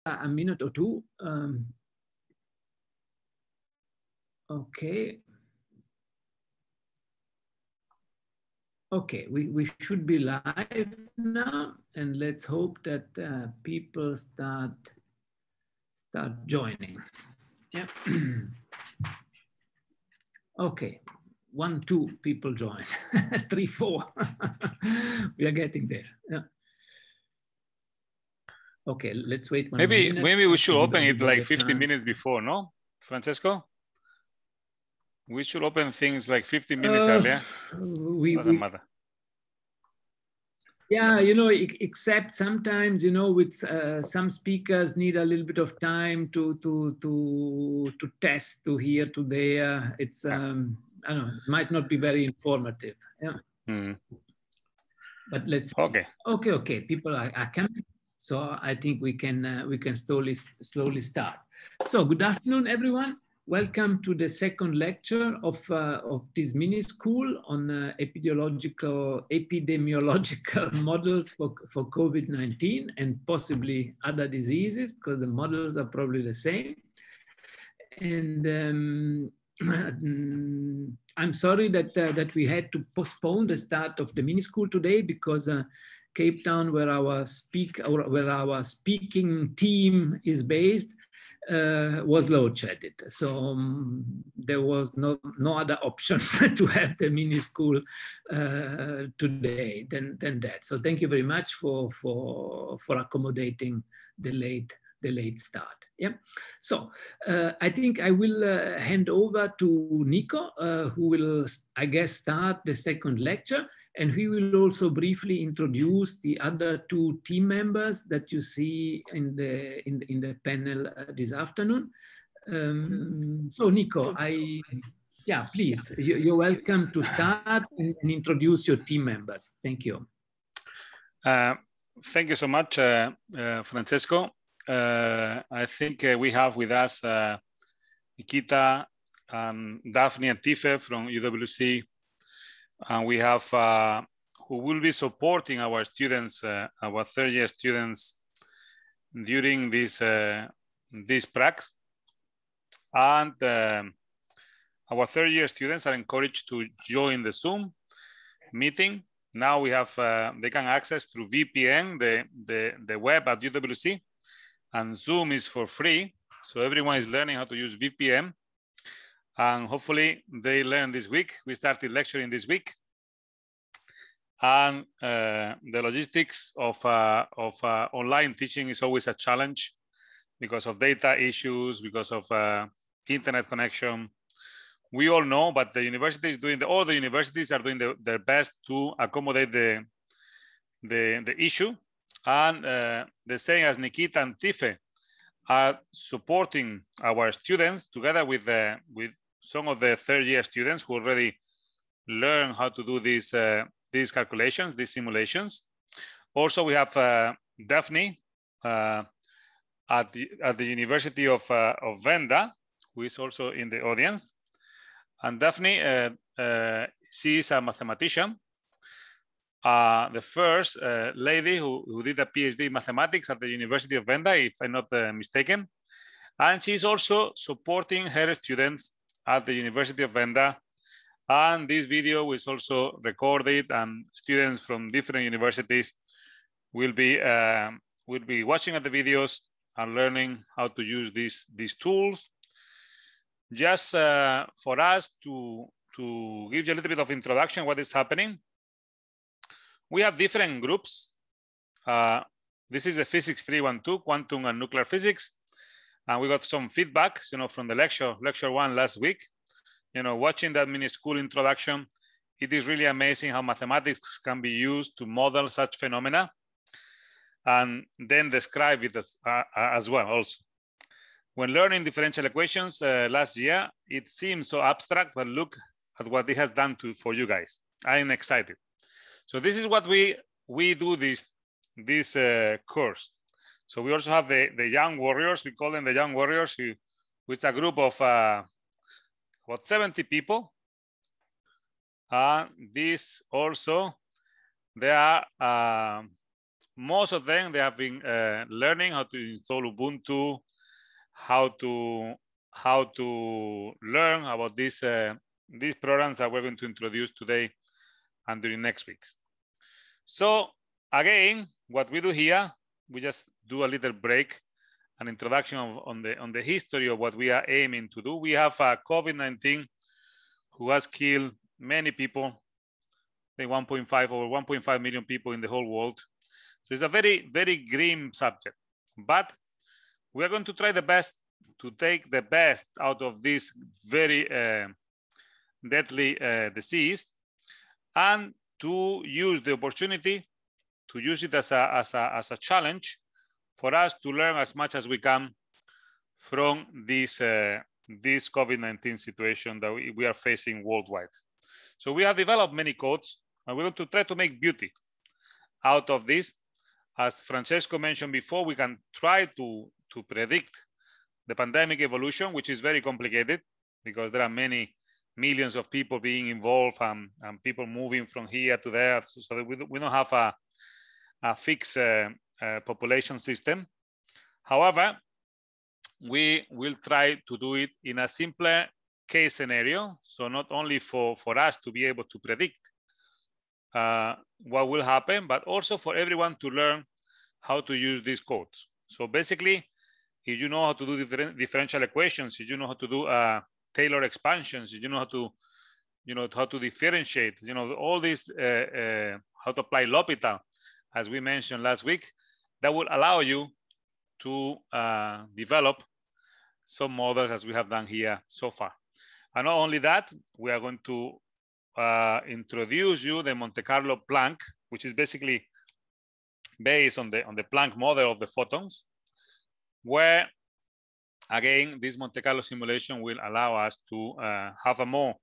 a minute or two. Okay. Okay, we should be live now, and let's hope that people start joining. Yeah. Okay, 1, 2 people join. 3, 4. We are getting there. Yeah. Okay, let's wait one minute. Maybe we should open it like 15 minutes before, no, Francesco? We should open things like 15 minutes earlier. Doesn't matter. Yeah, you know, except sometimes, you know, with some speakers need a little bit of time to test, to hear, to there. It's I don't know, it might not be very informative. Yeah. Mm. But let's see. Okay. People are coming, so I think we can slowly start. So good afternoon, everyone. Welcome to the second lecture of this mini school on epidemiological models for COVID-19 and possibly other diseases, because the models are probably the same. And I'm sorry that we had to postpone the start of the mini school today because Cape Town, where our speaking team is based, was load shedded. So there was no other options to have the mini school today than that. So thank you very much for accommodating the late start. Yeah. So I think I will hand over to Nico, who will, I guess, start the second lecture, and he will also briefly introduce the other 2 team members that you see in the panel this afternoon. So Nico, please, you're welcome to start and introduce your team members. Thank you. Thank you so much, Francesco. I think we have with us Nikita, Dephney and Thifhe from UWC, and we have who will be supporting our students, our third-year students during this pracs. And our third-year students are encouraged to join the Zoom meeting. Now we have they can access through VPN the web at UWC. And Zoom is for free, so everyone is learning how to use VPN. And hopefully they learn this week. We started lecturing this week. And the logistics of online teaching is always a challenge because of data issues, because of internet connection. We all know, but the university is doing all the universities are doing their best to accommodate the issue. And the same as Nikita and Thifhe are supporting our students together with some of the third-year students who already learn how to do these calculations, these simulations. Also, we have Dephney at the University of Venda, who is also in the audience. And Dephney, she is a mathematician. The first lady who did a PhD in mathematics at the University of Venda, if I'm not mistaken. And she's also supporting her students at the University of Venda. And this video is also recorded, and students from different universities will be watching at the videos and learning how to use these tools. Just for us to give you a little bit of introduction, what is happening. We have different groups. This is a Physics 312, Quantum and Nuclear Physics. And we got some feedback, from the lecture 1 last week. Watching that mini school introduction, it is really amazing how mathematics can be used to model such phenomena and then describe it as well also. When learning differential equations last year, it seemed so abstract, but look at what it has done for you guys. I'm excited. So this is what we do this course. So we also have the young warriors. We call them the young warriors, which is a group of about 70 people. This also, they are most of them, they have been learning how to install Ubuntu, how to learn about these programs that we're going to introduce today and during next weeks. So again, what we do here, we just do a little break, an introduction on the history of what we are aiming to do. We have COVID-19 who has killed many people, I think over 1.5 million people in the whole world. So it's a very, very grim subject, but we are going to try the best to take the best out of this very deadly disease, and to use the opportunity, to use it as a challenge for us to learn as much as we can from this COVID-19 situation that we are facing worldwide. So we have developed many codes, and we're going to try to make beauty out of this. As Francesco mentioned before, we can try to predict the pandemic evolution, which is very complicated because there are many millions of people being involved and people moving from here to there. So we don't have a fixed population system. However, we will try to do it in a simpler case scenario. So not only for us to be able to predict what will happen, but also for everyone to learn how to use these codes. So basically, if you know how to do differential equations, if you know how to do Taylor expansions, if you know how to differentiate, all these, how to apply L'Hopital, as we mentioned last week, that will allow you to develop some models as we have done here so far. And not only that, we are going to introduce you the Monte Carlo Planck, which is basically based on the Planck model of the photons, where again this Monte Carlo simulation will allow us to have a more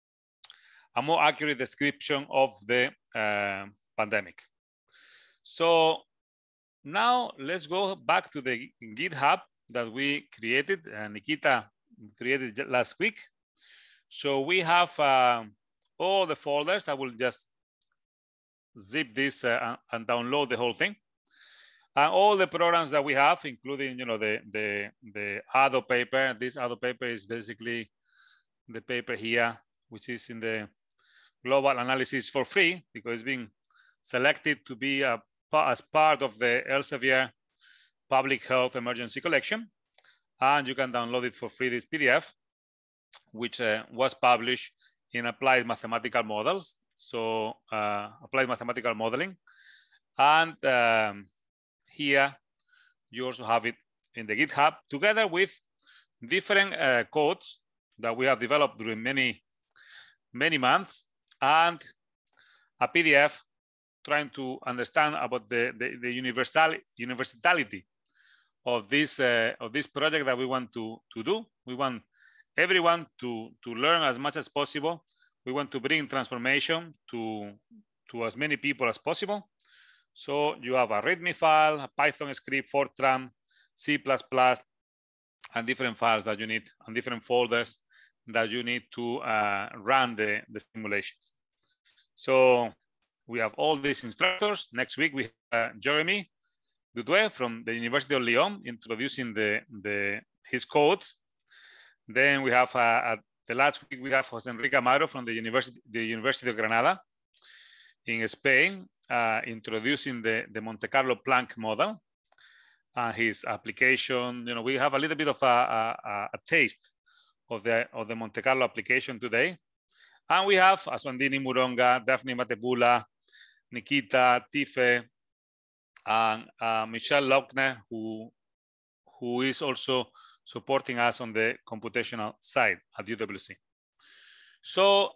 accurate description of the pandemic. So now let's go back to the GitHub that we created, Nikita created last week. So we have all the folders. I will just zip this and download the whole thing. And all the programs that we have, including the ADO paper. This ADO paper is basically the paper here, which is in the global analysis for free, because it's been selected to be as part of the Elsevier Public Health Emergency Collection. And you can download it for free, this PDF, which was published in Applied Mathematical Models. So Applied Mathematical Modeling. And here you also have it in the GitHub, together with different codes that we have developed during many months, and a PDF trying to understand about the universality of this project that we want to do. We want everyone to learn as much as possible. We want to bring transformation to as many people as possible. So you have a README file, a Python script, Fortran, C++, and different files that you need, and different folders that you need to run the simulations. So we have all these instructors. Next week we have Jérémie Dudouet from the University of Lyon introducing his codes. Then we have the last week we have José Enrique Amaro from the University of Granada in Spain, introducing the Monte Carlo Planck model and his application. We have a little bit of a taste of the Monte Carlo application today. And we have Azwinndini, Muronga, Dephney, Mathebula, Nikita, Thifhe, and Michelle Lochner, who is also supporting us on the computational side at UWC. So,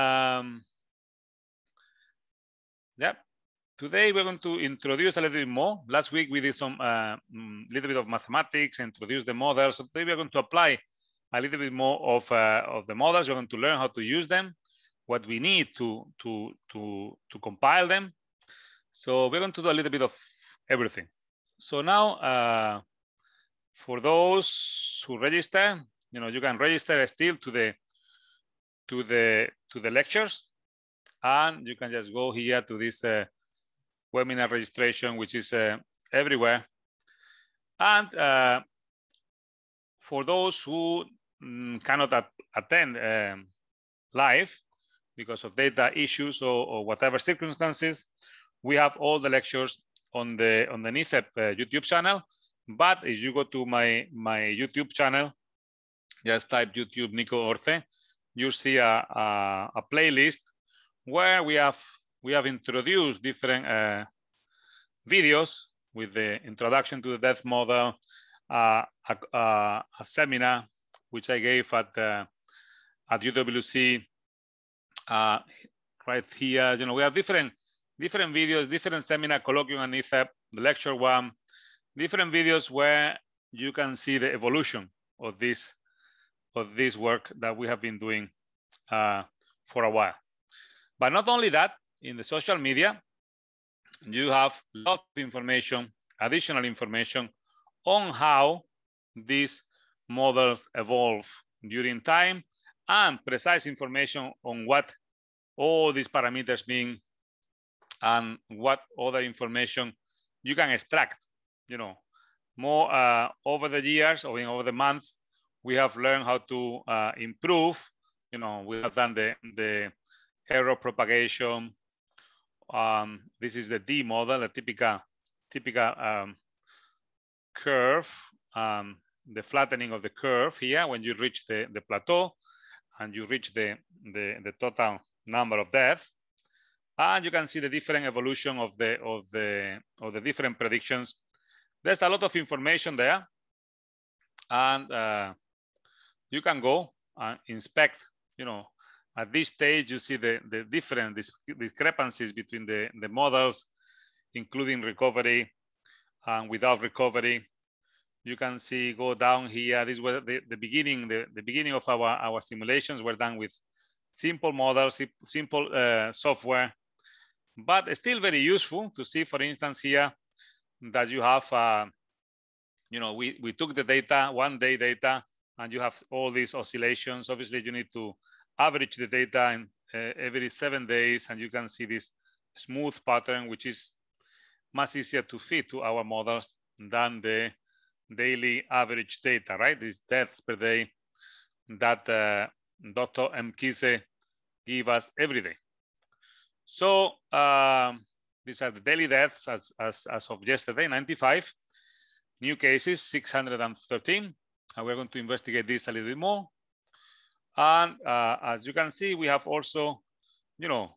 today we're going to introduce a little bit more. Last week we did some little bit of mathematics, introduce the models. So today we're going to apply a little bit more of the models. We're going to learn how to use them, what we need to compile them. So we're going to do a little bit of everything. So now, for those who register, you can register still to the lectures, and you can just go here to this webinar registration, which is everywhere. And for those who cannot attend live because of data issues or whatever circumstances, we have all the lectures on the NITheP YouTube channel. But if you go to my YouTube channel, just type YouTube Nico Orce, you see a playlist where we have introduced different videos with the introduction to the death model, a seminar which I gave at UWC right here. You know, we have different videos, different seminar, colloquium and NITheP, the lecture one, different videos where you can see the evolution of this work that we have been doing for a while. But not only that, in the social media, you have a lot of information, additional information on how these models evolve during time, and precise information on what all these parameters mean and what other information you can extract. You know, more over the years or over the months, we have learned how to improve. You know, we have done the error propagation. This is the D model, a typical curve, the flattening of the curve here when you reach the plateau and you reach the total number of deaths, and you can see the different evolution of the different predictions. There's a lot of information there, and you can go and inspect. You know, at this stage you see the different discrepancies between the models, including recovery and without recovery. You can see, go down here. This was the beginning. The beginning of our simulations were done with simple models, simple software, but still very useful to see. For instance, here that you have, you know, we took the data, 1 day data, and you have all these oscillations. Obviously, you need to average the data in every 7 days, and you can see this smooth pattern, which is much easier to fit to our models than the daily average data, right? These deaths per day that Dr. Mkise give us every day. So these are the daily deaths as of yesterday, 95. New cases, 613. And we're going to investigate this a little bit more. And as you can see, we have also, you know,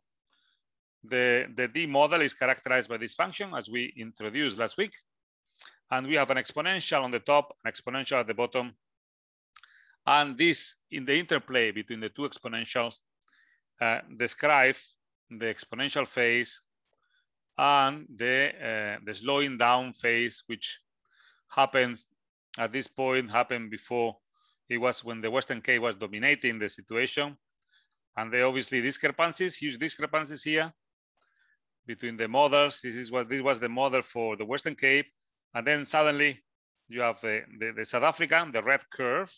the D model is characterized by this function as we introduced last week. And we have an exponential on the top, an exponential at the bottom. And this, in the interplay between the two exponentials, describe the exponential phase and the slowing down phase, which happens at this point, happened before. It was when the Western Cape was dominating the situation. And there obviously discrepancies, huge discrepancies here between the models. This was the model for the Western Cape. And then suddenly you have the South African, the red curve,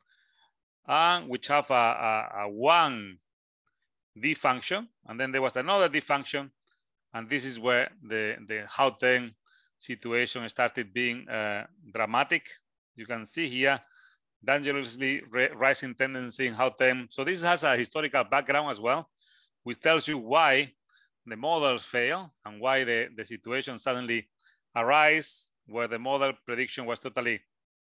which have a 1 D function. And then there was another D function. And this is where the Gauteng situation started being dramatic. You can see here, dangerously rising tendency in Gauteng. So this has a historical background as well, which tells you why the models fail and why the situation suddenly arise, where the model prediction was totally,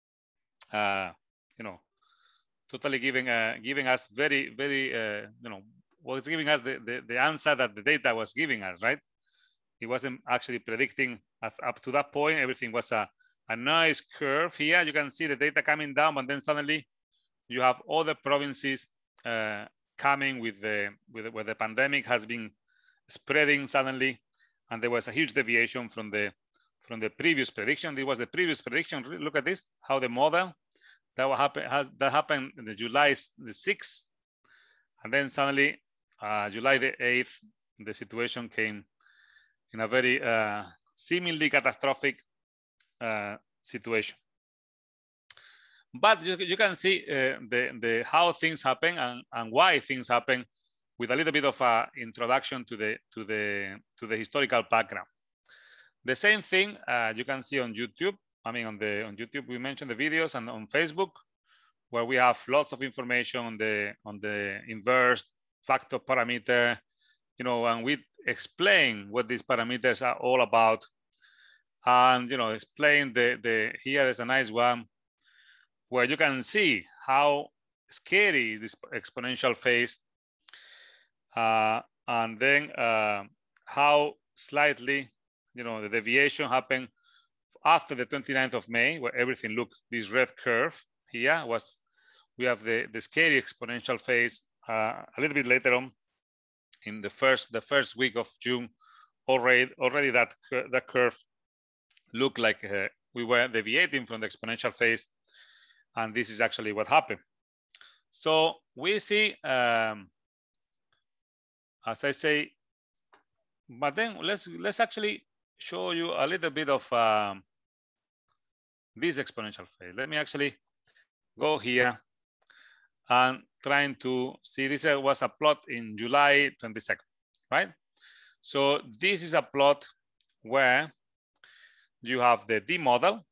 you know, totally giving us very, you know, was giving us the answer that the data was giving us, right? It wasn't actually predicting up to that point. Everything was a nice curve here. You can see the data coming down, but then suddenly you have other provinces coming with where the pandemic has been spreading suddenly, and there was a huge deviation from the previous prediction. This was the previous prediction. Look at this, how the model that happened in the July the 6th, and then suddenly July the 8th, the situation came in a very seemingly catastrophic situation. But you can see how things happen and why things happen with a little bit of an introduction to the historical background. The same thing you can see on YouTube. I mean, on YouTube, we mentioned the videos, and on Facebook, where we have lots of information on the inverse factor parameter, you know, and we explain what these parameters are all about. And, you know, explain here is a nice one where you can see how scary is this exponential phase, and then how slightly, you know, the deviation happened after the 29th of May, where everything looked this red curve here was, we have the scary exponential phase a little bit later on in the first week of June. Already that curve looked like we were deviating from the exponential phase, and this is actually what happened. So we see, as I say, but then let's actually show you a little bit of this exponential phase. Let me actually go here and trying to see, this was a plot in July 22nd, right? So this is a plot where you have the D model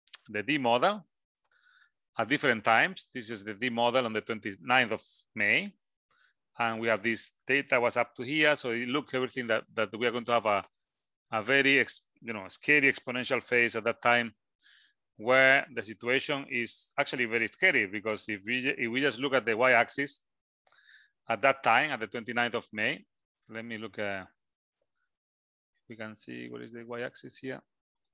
at different times. This is the D model on the 29th of May. And we have this data was up to here. So it look everything that we are going to have a very, you know, scary exponential phase at that time, where the situation is actually very scary, because if we just look at the y-axis at that time, at the 29th of May, let me look at, we can see what is the y-axis here.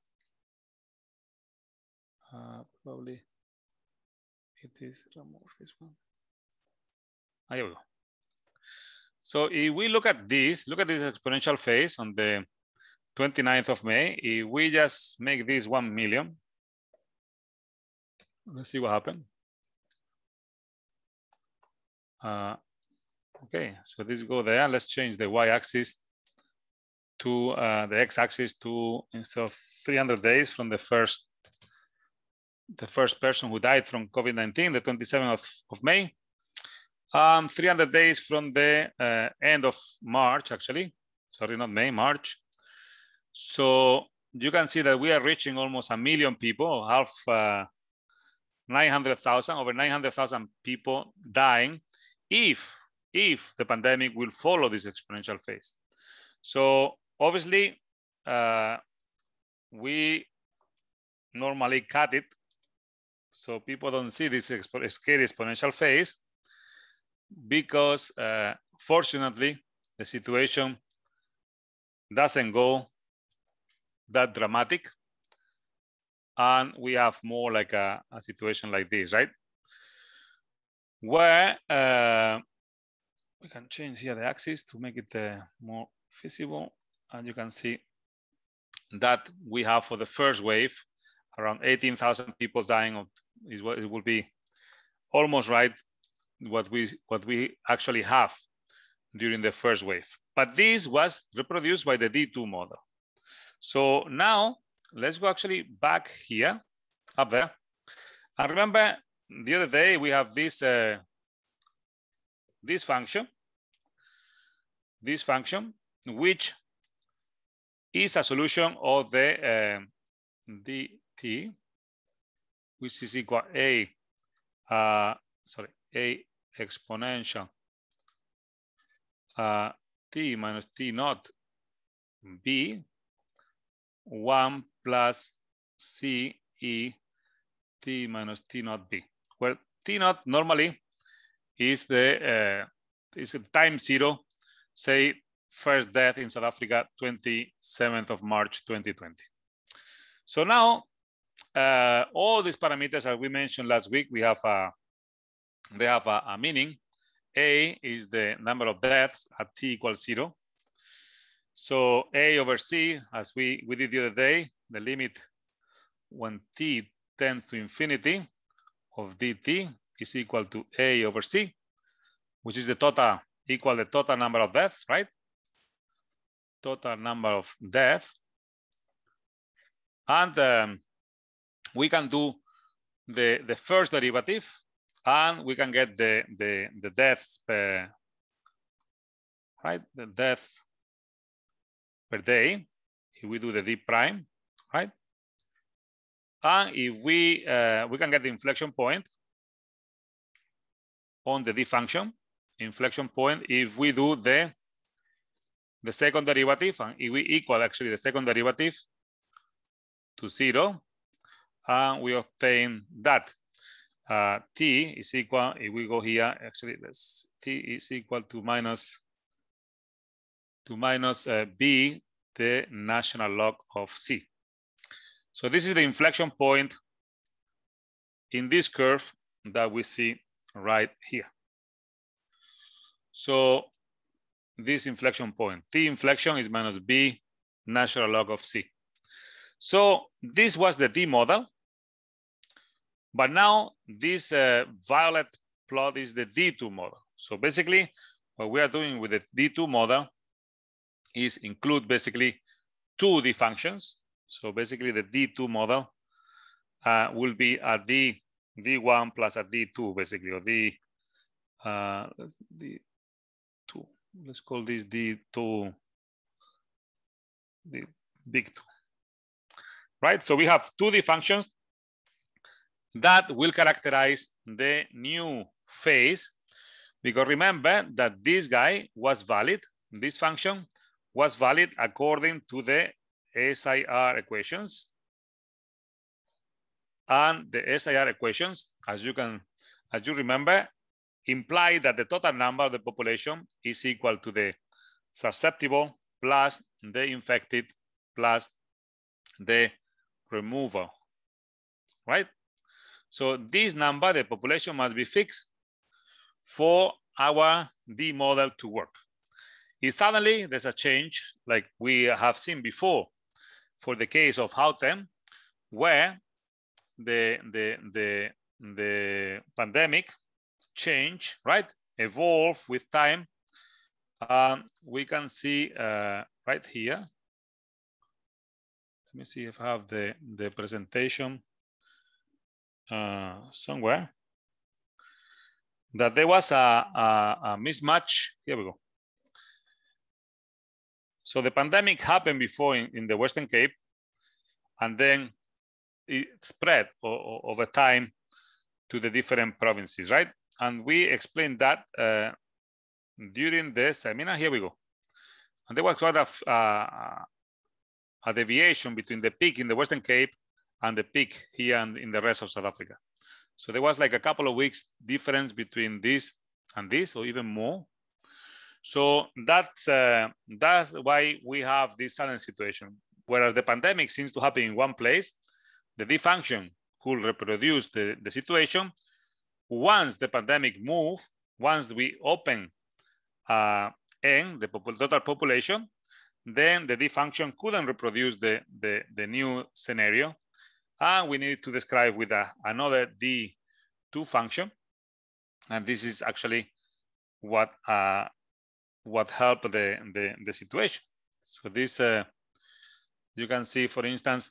Probably it is, remove this one. Here we go. So if we look at this exponential phase on the 29th of May, if we just make this 1 million, let's see what happened. Okay, so this go there. Let's change the y-axis to the x-axis to, instead of 300 days from the first person who died from COVID-19, the 27th of May. 300 days from the end of March, actually. Sorry, not May, March. So you can see that we are reaching almost 1 million people, half 900,000, over 900,000 people dying if the pandemic will follow this exponential phase. So obviously, we normally cut it so people don't see this scary exponential phase, because fortunately, the situation doesn't go that dramatic. And we have more like a situation like this, right? Where we can change here the axis to make it more visible. And you can see that we have, for the first wave, around 18,000 people dying of, is what it will be almost right what we actually have during the first wave. But this was reproduced by the D2 model. So now let's go actually back here, up there. And remember, the other day we have this this function, which is a solution of the dt, which is equal a exponential t minus t naught b 1 plus c e t minus t naught b, where t naught normally is the time zero, say first death in South Africa, 27th of March 2020. So now all these parameters that we mentioned last week, we have they have a meaning. A is the number of deaths at t equals 0. So A over C, as we did the other day, the limit when t tends to infinity of dt is equal to A over C, which is the total, equal the total number of deaths, right? Total number of deaths. And we can do the first derivative, and we can get the deaths per, right? The deaths per day if we do the D prime, right? And if we can get the inflection point on the D function, inflection point, if we do the second derivative, and if we equal actually the second derivative to 0, and we obtain that t is equal, if we go here, actually t is equal to minus b, the natural log of c. So this is the inflection point in this curve that we see right here. So this inflection point, t inflection is minus b natural log of c. So this was the D model, but now this violet plot is the D2 model. So basically what we are doing with the D2 model is include basically 2 D functions. So basically the D2 model will be a D1 plus a D2 basically, or D2. Let's call this D2, the big 2. Right, so we have 2D functions that will characterize the new phase, because remember that this guy was valid, this function was valid according to the SIR equations. And the SIR equations, as you remember, imply that the total number of the population is equal to the susceptible plus the infected plus the removal, right? So this number, the population, must be fixed for our D model to work. If suddenly there's a change, like we have seen before for the case of Houten, where the pandemic change, right, evolve with time, we can see right here. Let me see if I have the presentation somewhere, that there was a mismatch. Here we go. So the pandemic happened before in the Western Cape, and then it spread over time to the different provinces, right? And we explained that during the seminar. Here we go. And there was quite a deviation between the peak in the Western Cape and the peak here in the rest of South Africa. So there was like a couple of weeks difference between this and this, or even more. So that's why we have this sudden situation. Whereas the pandemic seems to happen in one place, the D function could reproduce the situation. Once the pandemic moves, once we open N, the total population, then the D function couldn't reproduce the new scenario. And we need to describe with another D2 function. And this is actually what helped the situation. So this, you can see, for instance,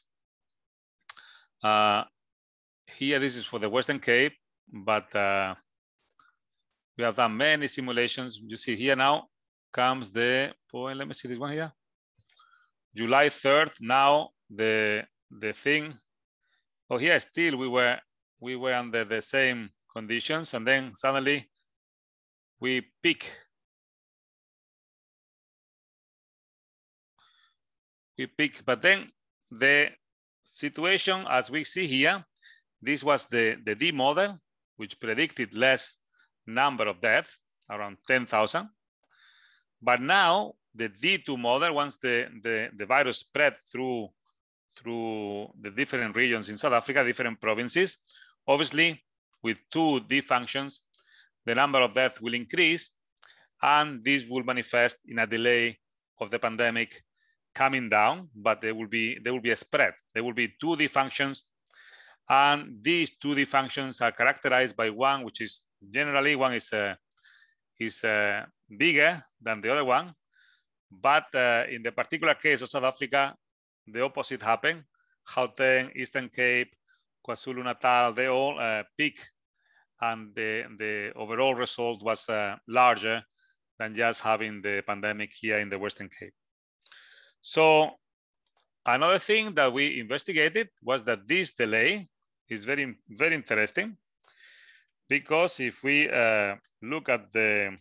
here, this is for the Western Cape, but we have done many simulations. You see here now comes the point, let me see this one here. July 3rd, now the thing, oh here still we were under the same conditions, and then suddenly we peak. But then the situation, as we see here, this was the D model, which predicted less number of deaths, around 10,000. But now the D2 model, once the virus spread through the different regions in South Africa, different provinces, obviously with 2 D functions, the number of deaths will increase, and this will manifest in a delay of the pandemic coming down, but there will be a spread. There will be 2 D functions, and these 2 D functions are characterized by one, which is generally one is bigger than the other one, but in the particular case of South Africa, the opposite happened. Gauteng, Eastern Cape, KwaZulu-Natal, they all peak, and the overall result was larger than just having the pandemic here in the Western Cape. So Another thing that we investigated was that this delay is very, very interesting, because if we look at the,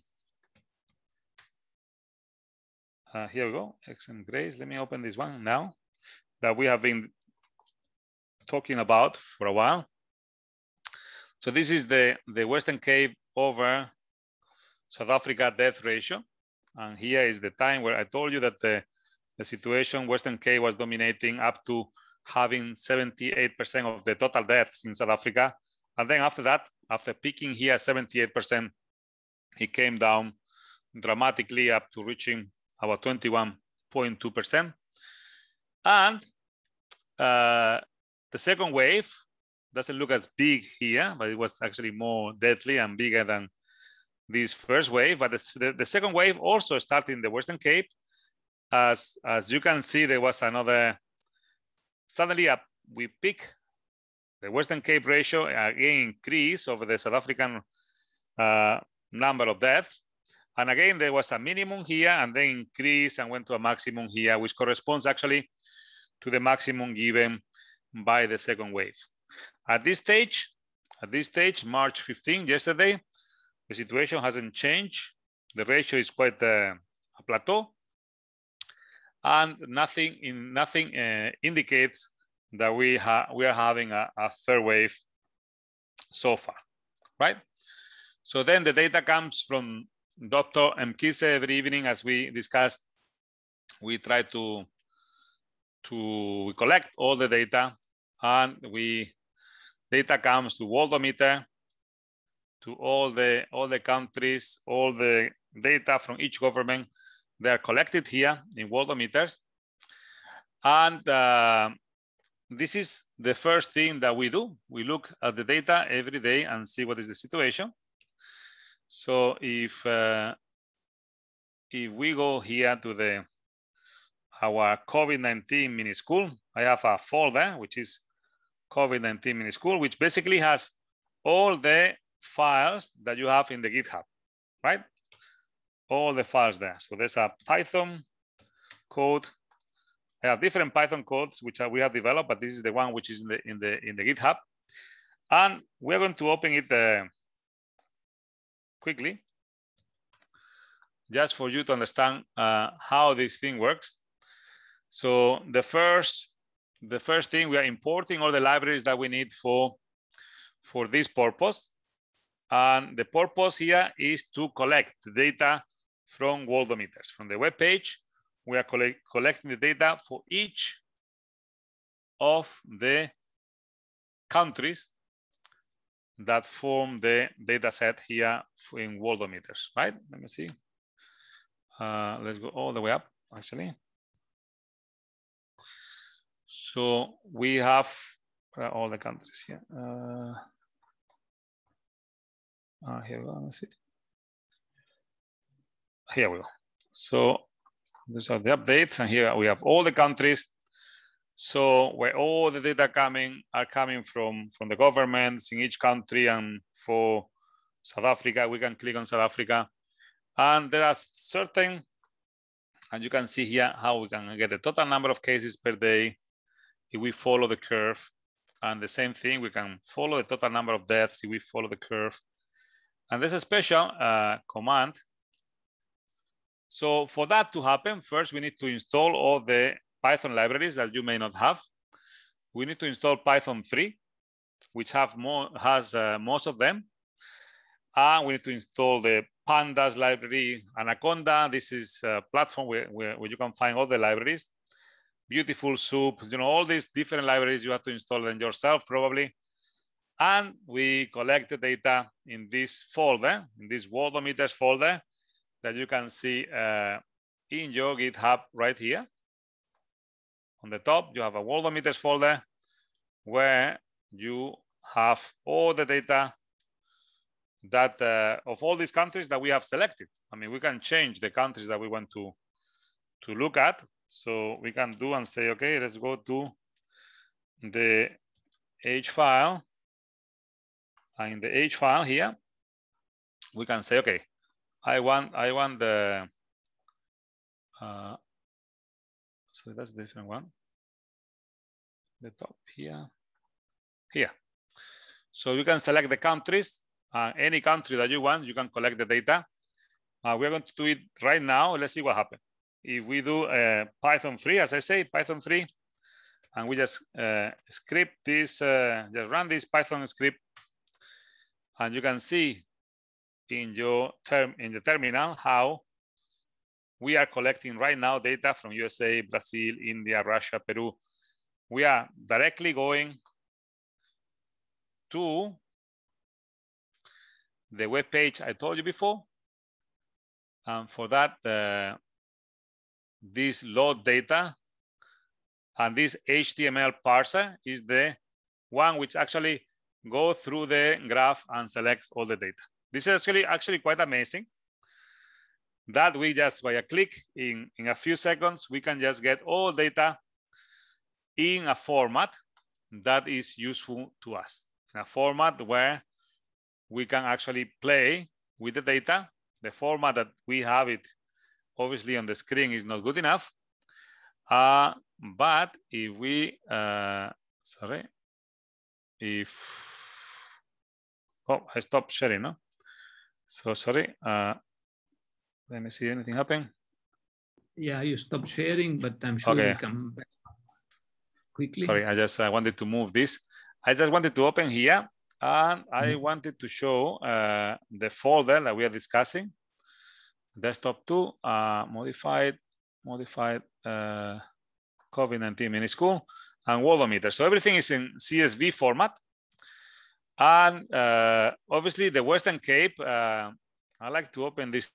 here we go, X and Grace. Let me open this one now that we have been talking about for a while. So this is the Western Cape over South Africa death ratio. And here is the time where I told you that the situation, Western Cape was dominating up to having 78% of the total deaths in South Africa. And then after that, after peaking here 78%, it came down dramatically up to reaching about 21.2%. And the second wave doesn't look as big here, but it was actually more deadly and bigger than this first wave. But the second wave also started in the Western Cape. As you can see, there was another, suddenly we peak. The Western Cape ratio again increased over the South African number of deaths. And again, there was a minimum here and then increased and went to a maximum here, which corresponds actually to the maximum given by the second wave. At this stage, March 15, yesterday, the situation hasn't changed. The ratio is quite a plateau, and nothing indicates that we are having a third wave so far, right? So then the data comes from Dr. Mkise every evening, as we discussed. We try to collect all the data, and data comes to worldometer, to all the countries, all the data from each government. They are collected here in worldometers, and this is the first thing that we do. We look at the data every day and see what is the situation. So if we go here to our COVID-19 mini school, I have a folder which is COVID-19 mini school, which basically has all the files that you have in the GitHub, right? All the files there. So there's a Python code. I have different Python codes which we have developed, but this is the one which is in the GitHub, and we're going to open it quickly, just for you to understand how this thing works. So the first thing, we are importing all the libraries that we need for this purpose, and the purpose here is to collect the data from worldometers. From the web page, we are collecting the data for each of the countries that form the data set here in worldometers, right? Let me see. Let's go all the way up, actually. So we have all the countries here. Here we go. Let's see. Here we go. So these are the updates, and here we have all the countries. So where all the data are coming from the governments in each country, and for South Africa, we can click on South Africa, and there are certain, and you can see here how we can get the total number of cases per day if we follow the curve, and the same thing, we can follow the total number of deaths if we follow the curve. And there's a special command. So for that to happen, first we need to install all the Python libraries that you may not have. We need to install Python 3, which has most of them. And we need to install the Pandas library, Anaconda. This is a platform where you can find all the libraries. Beautiful Soup, all these different libraries you have to install them yourself probably. And we collect the data in this folder, in this worldometers folder that you can see in your GitHub right here. On the top, you have a worldometers folder where you have all the data that of all these countries that we have selected. I mean, we can change the countries that we want to look at. So we can do and say, okay, let's go to the H file. And in the H file here, we can say, okay, I want the, so that's a different one. the top here. Here. So you can select the countries, any country that you want, you can collect the data. We're going to do it right now. Let's see what happens. If we do Python 3, as I say, Python 3, and we just script this, just run this Python script, and you can see in the terminal how we are collecting right now data from USA, Brazil, India, Russia, Peru. We are directly going to the web page I told you before. And for that, this load data and this HTML parser is the one which actually goes through the graph and selects all the data. This is actually quite amazing that we just, by a click in a few seconds, we can just get all data in a format that is useful to us, in a format where we can actually play with the data. The format that we have it obviously on the screen is not good enough. But if we, oh, I stopped sharing, no? So sorry, let me see anything happen. Yeah, you stopped sharing, but I'm sure we come back quickly. Sorry, I just wanted to move this. I just wanted to open here, and I wanted to show the folder that we are discussing. Desktop 2, modified COVID-19 mini school, and worldometer. So everything is in CSV format. And obviously the Western Cape, I like to open this.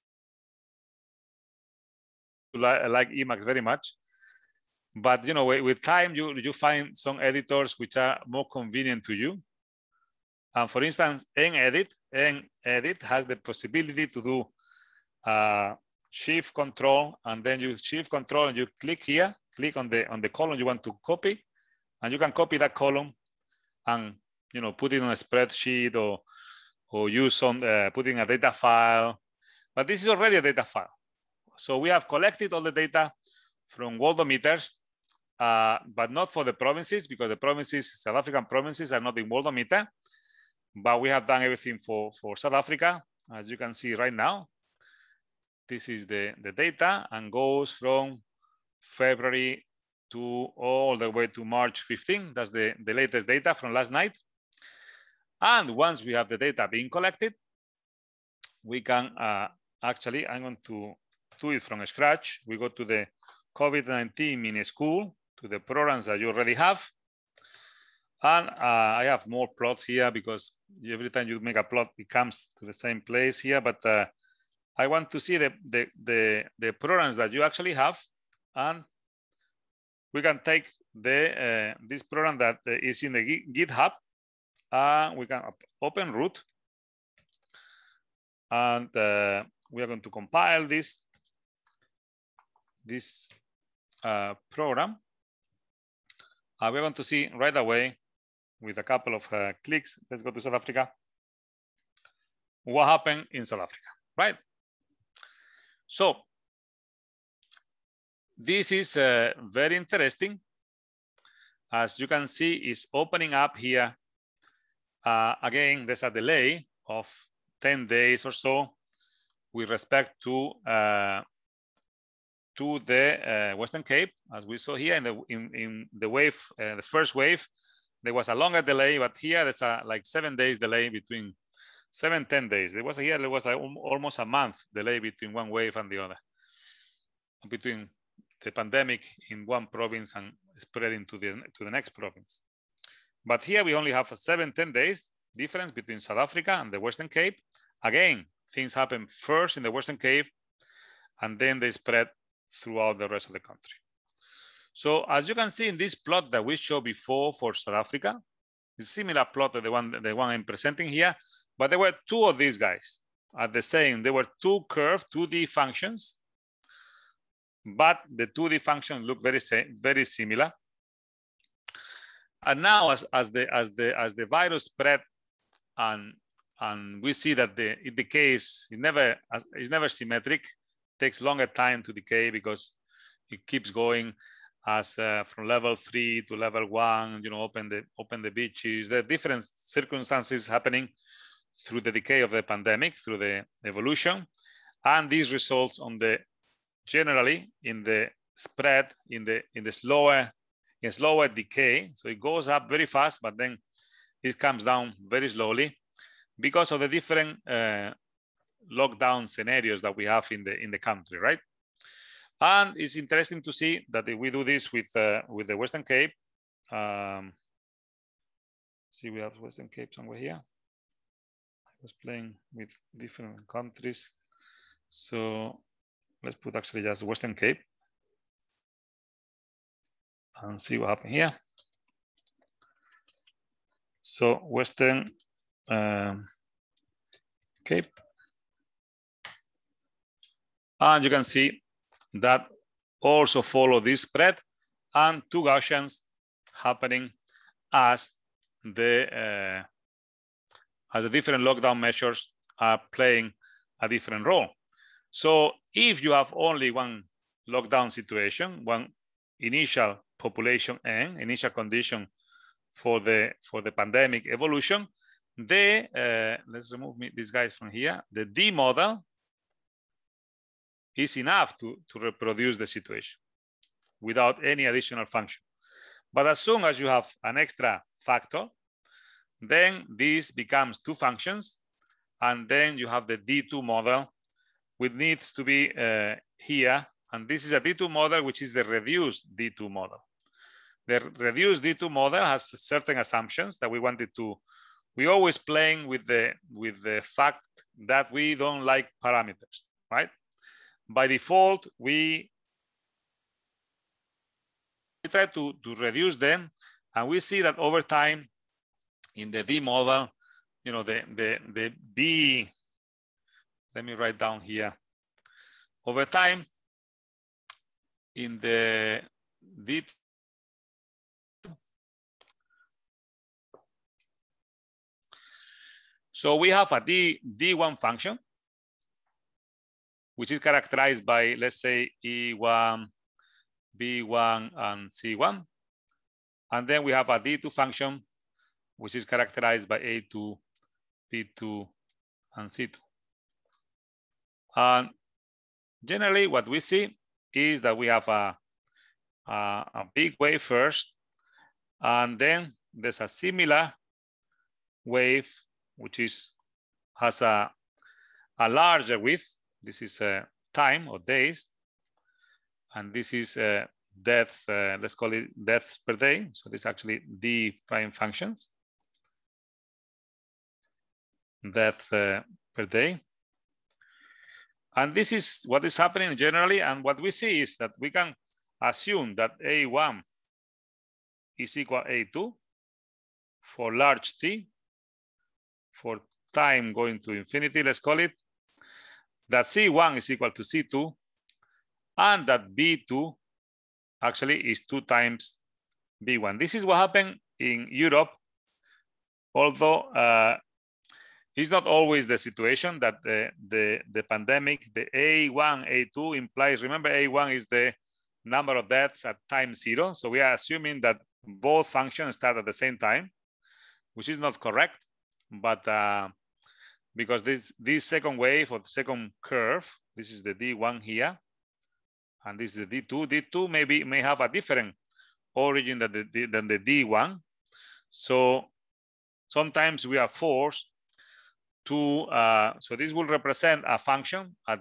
I like Emacs very much. But you know, with time, you find some editors which are more convenient to you. And for instance, NITheP has the possibility to do Shift Control, and then you Shift Control and you click here, click on the column you want to copy, and you can copy that column and put it on a spreadsheet or use some put in a data file. But this is already a data file. So we have collected all the data from worldometers, but not for the provinces, because the provinces, South African provinces, are not in worldometer. But we have done everything for South Africa, as you can see right now. This is the data and goes from February to all the way to March 15. That's the latest data from last night. And once we have the data being collected, we can actually, I'm going to do it from scratch. We go to the COVID-19 mini school, to the programs that you already have. And I have more plots here because every time you make a plot, it comes to the same place here. But I want to see the programs that you actually have, and we can take this program that is in the GitHub. We can open root, and we are going to compile this program. We're going to see right away with a couple of clicks. Let's go to South Africa. What happened in South Africa, right? So this is very interesting. As you can see, it's opening up here. Again, there's a delay of 10 days or so with respect to the Western Cape, as we saw here in the wave, the first wave. There was a longer delay, but here there's a like 7 days delay between 7-10 days. There was almost a month delay between one wave and the other, between the pandemic in one province and spreading to the next province. But here we only have a 7-10 days difference between South Africa and the Western Cape. Again, things happen first in the Western Cape, and then they spread throughout the rest of the country. So as you can see in this plot that we showed before for South Africa, it's a similar plot to the one I'm presenting here, but there were two of these guys at the same. There were two curved 2D functions, but the 2D functions look very similar. And now as the virus spread and we see that it decays, it's never symmetric, takes longer time to decay because it keeps going. as from level 3 to level 1, open the beaches. There are different circumstances happening through the decay of the pandemic, through the evolution, and these results on the generally in the spread in the slower decay. So it goes up very fast, but then it comes down very slowly because of the different lockdown scenarios that we have in the country, right? And it's interesting to see that if we do this with the Western Cape, see, we have Western Cape somewhere here. I was playing with different countries, so let's put actually just Western Cape and see what happened here. So Western Cape, and you can see that also follow this spread, and two Gaussians happening as the different lockdown measures are playing a different role. So if you have only one lockdown situation, one initial population N, initial condition for the pandemic evolution, let's remove these guys from here. The D model is enough to reproduce the situation without any additional function. But as soon as you have an extra factor, then this becomes two functions, and then you have the D2 model, which needs to be here. And this is a D2 model, which is the reduced D2 model. The reduced D2 model has certain assumptions that we wanted to. We always playing with the fact that we don't like parameters, right? By default, we try to reduce them, and we see that over time in the D model, the B, let me write down here. Over time in the D, so we have a D1 function, which is characterized by, let's say, E1, B1, and C1. And then we have a D2 function, which is characterized by A2, B2, and C2. And generally, what we see is that we have a big wave first, and then there's a similar wave, which has a larger width. This is time or days, and this is deaths. Let's call it deaths per day. So this is actually D prime functions, deaths per day. And this is what is happening generally. And what we see is that we can assume that A1 is equal A2 for large T, for time going to infinity, let's call it, that C1 is equal to C2, and that B2 actually is 2 times B1. This is what happened in Europe, although it's not always the situation that the pandemic, the A1, A2 implies, remember A1 is the number of deaths at time 0. So we are assuming that both functions start at the same time, which is not correct, but because this second wave or the second curve, this is the D1 here, and this is the D2. D2 may have a different origin than the D1. So sometimes we are forced to, so this will represent a function, a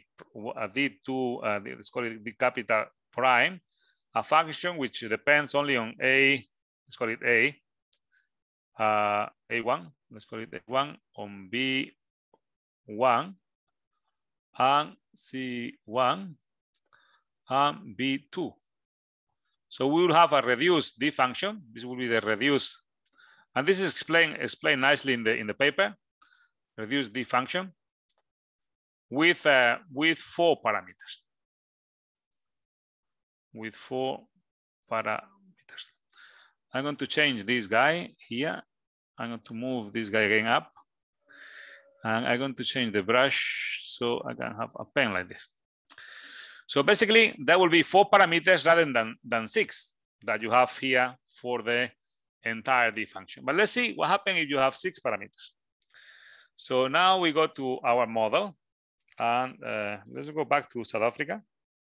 D2, let's call it D capital prime, a function which depends only on A, let's call it A, A1, let's call it A1, on B1, and C1, and B2. So we will have a reduced D function. This will be the reduced, and this is explained nicely in the paper. Reduced D function with 4 parameters. With 4 parameters. I'm going to change this guy here. I'm going to move this guy again up. And I'm going to change the brush so I can have a pen like this. So basically, there will be 4 parameters rather than 6 that you have here for the entire D function. But let's see what happens if you have 6 parameters. So now we go to our model, and let's go back to South Africa.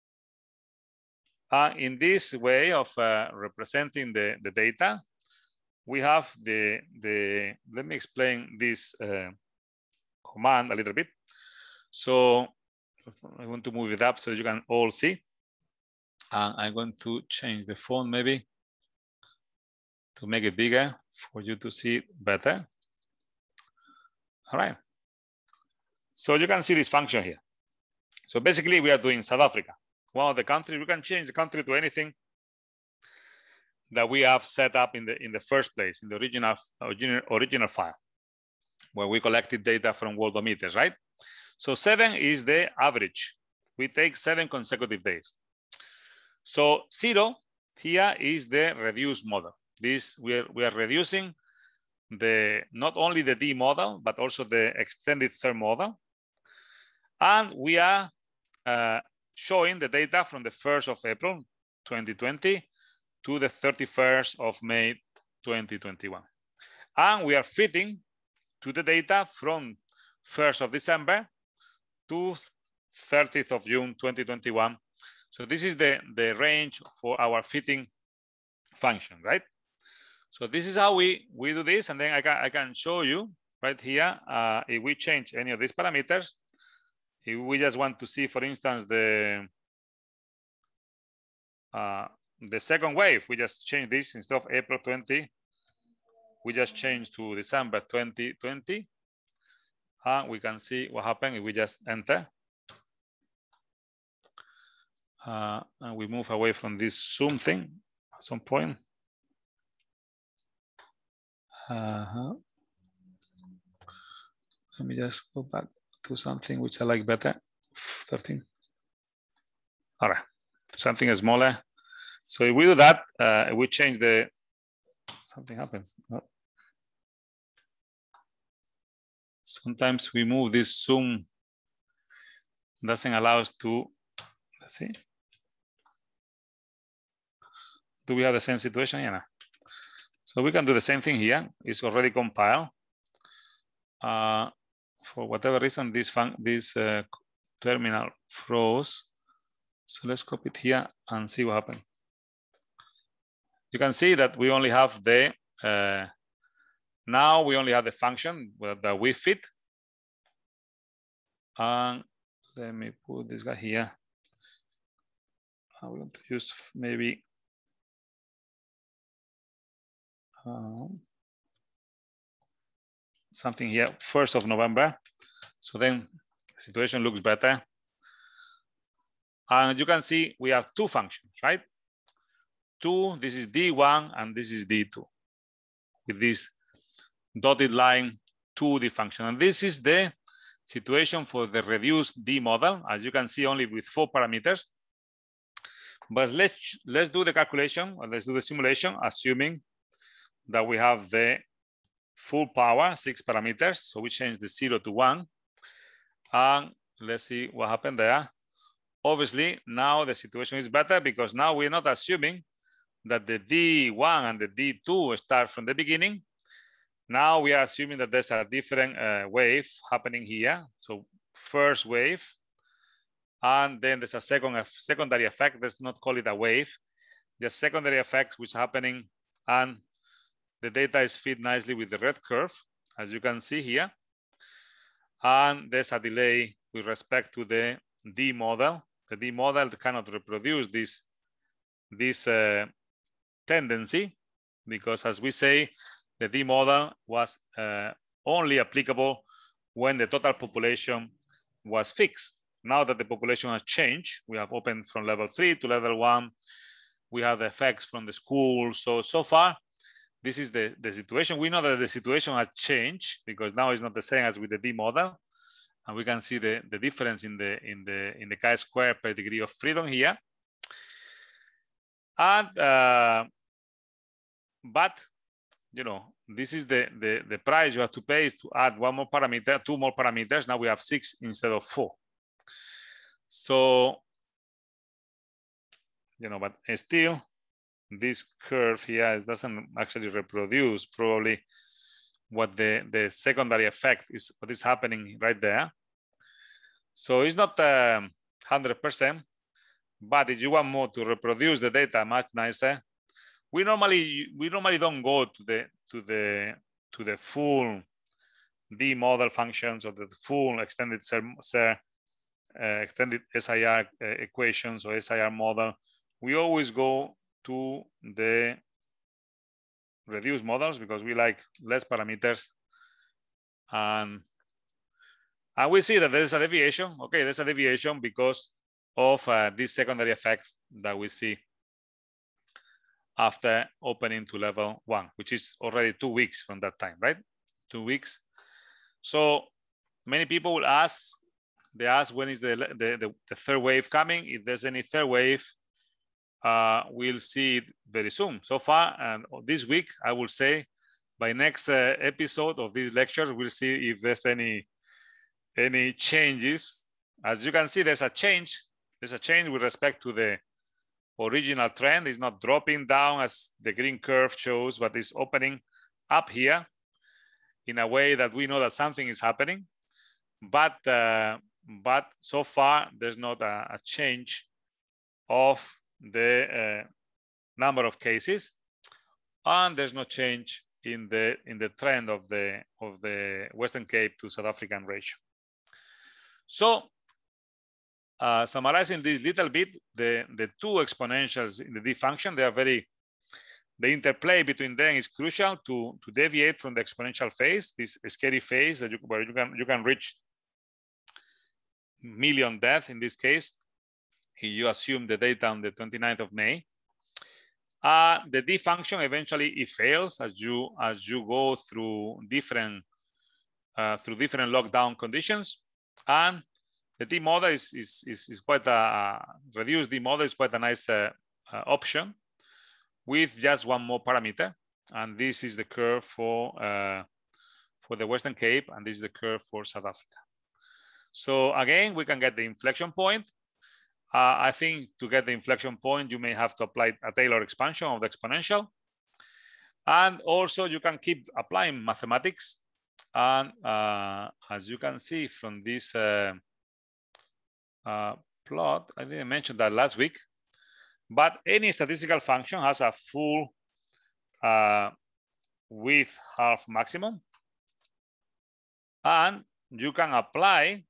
In this way of representing the data, we have let me explain this command a little bit. So I want to move it up so you can all see. I'm going to change the font maybe to make it bigger for you to see it better. All right. So you can see this function here. So basically we are doing South Africa. One of the countries, we can change the country to anything that we have set up in the first place, in the original file, where we collected data from worldometers, right? So 7 is the average. We take 7 consecutive days. So 0 here is the reduced model. This we are reducing not only the D model, but also the extended third model. And we are showing the data from the 1st of April 2020 to the 31st of May 2021. And we are fitting to the data from 1st of December to 30th of June 2021. So this is the range for our fitting function, right? So this is how we do this, and then I can show you right here if we change any of these parameters. If we just want to see, for instance, the second wave, we just change this instead of April 20, we just change to December 2020, and we can see what happened if we just enter. And we move away from this zoom thing at some point. Let me just go back to something which I like better. 13. All right, something smaller. So if we do that, we change something happens. Sometimes we move this zoom, doesn't allow us to, let's see. Do we have the same situation? Yeah. So we can do the same thing here. It's already compiled. For whatever reason, this terminal froze. So let's copy it here and see what happens. You can see that we only have now we only have the function that we fit. And let me put this guy here. I want to use maybe something here, 1st of November. So then the situation looks better. And you can see we have 2 functions, right? 2, this is D1 and this is D2 with this dotted line 2D function. And this is the situation for the reduced D model, as you can see, only with 4 parameters. But let's do the calculation, or let's do the simulation, assuming that we have the full power, 6 parameters. So we change the 0 to 1. And let's see what happened there. Obviously, now the situation is better because now we're not assuming that the D1 and the D2 start from the beginning. Now we are assuming that there's a different wave happening here. So first wave, and then there's a secondary effect. Let's not call it a wave. The secondary effect which is happening, and the data is fit nicely with the red curve, as you can see here. And there's a delay with respect to the D model. The D model cannot reproduce this tendency, because as we say, the D model was only applicable when the total population was fixed. Now that the population has changed, we have opened from level 3 to level 1. We have the effects from the school. So far, this is the situation. We know that the situation has changed because now it's not the same as with the D model. And we can see the difference in the chi-square per degree of freedom here. And but you know, this is the price you have to pay is to add 1 more parameter, 2 more parameters. Now we have 6 instead of 4. So you know, but still this curve here doesn't actually reproduce probably what the secondary effect is, what is happening right there. So it's not 100%, but if you want more to reproduce the data much nicer, we normally don't go to the full D model functions or the full extended extended SIR equations or SIR model. We always go to the reduced models because we like less parameters, and we see that there's a deviation. Okay, there's a deviation because of these secondary effects that we see after opening to level 1, which is already 2 weeks from that time, right? 2 weeks. So many people will ask, they ask when is the third wave coming? If there's any third wave, we'll see it very soon. So far, and this week, I will say, by next episode of this lecture, we'll see if there's any changes. As you can see, there's a change. There's a change with respect to the original trend. It's not dropping down as the green curve shows, but it's opening up here in a way that we know that something is happening. But so far, there's not a change of the number of cases, and there's no change in the trend of the Western Cape to South African ratio. So summarizing this little bit, the two exponentials in the D function, they are the interplay between them is crucial to deviate from the exponential phase, this scary phase that where you can reach million deaths in this case. You assume the data on the 29th of May. The D function eventually it fails as you go through different lockdown conditions, and the D model is quite a reduced D model is quite a nice option with just one more parameter, and this is the curve for the Western Cape, and this is the curve for South Africa. So again, we can get the inflection point. I think to get the inflection point, you may have to apply a Taylor expansion of the exponential. And also you can keep applying mathematics. And as you can see from this plot, I didn't mention that last week, but any statistical function has a full width half maximum. And you can apply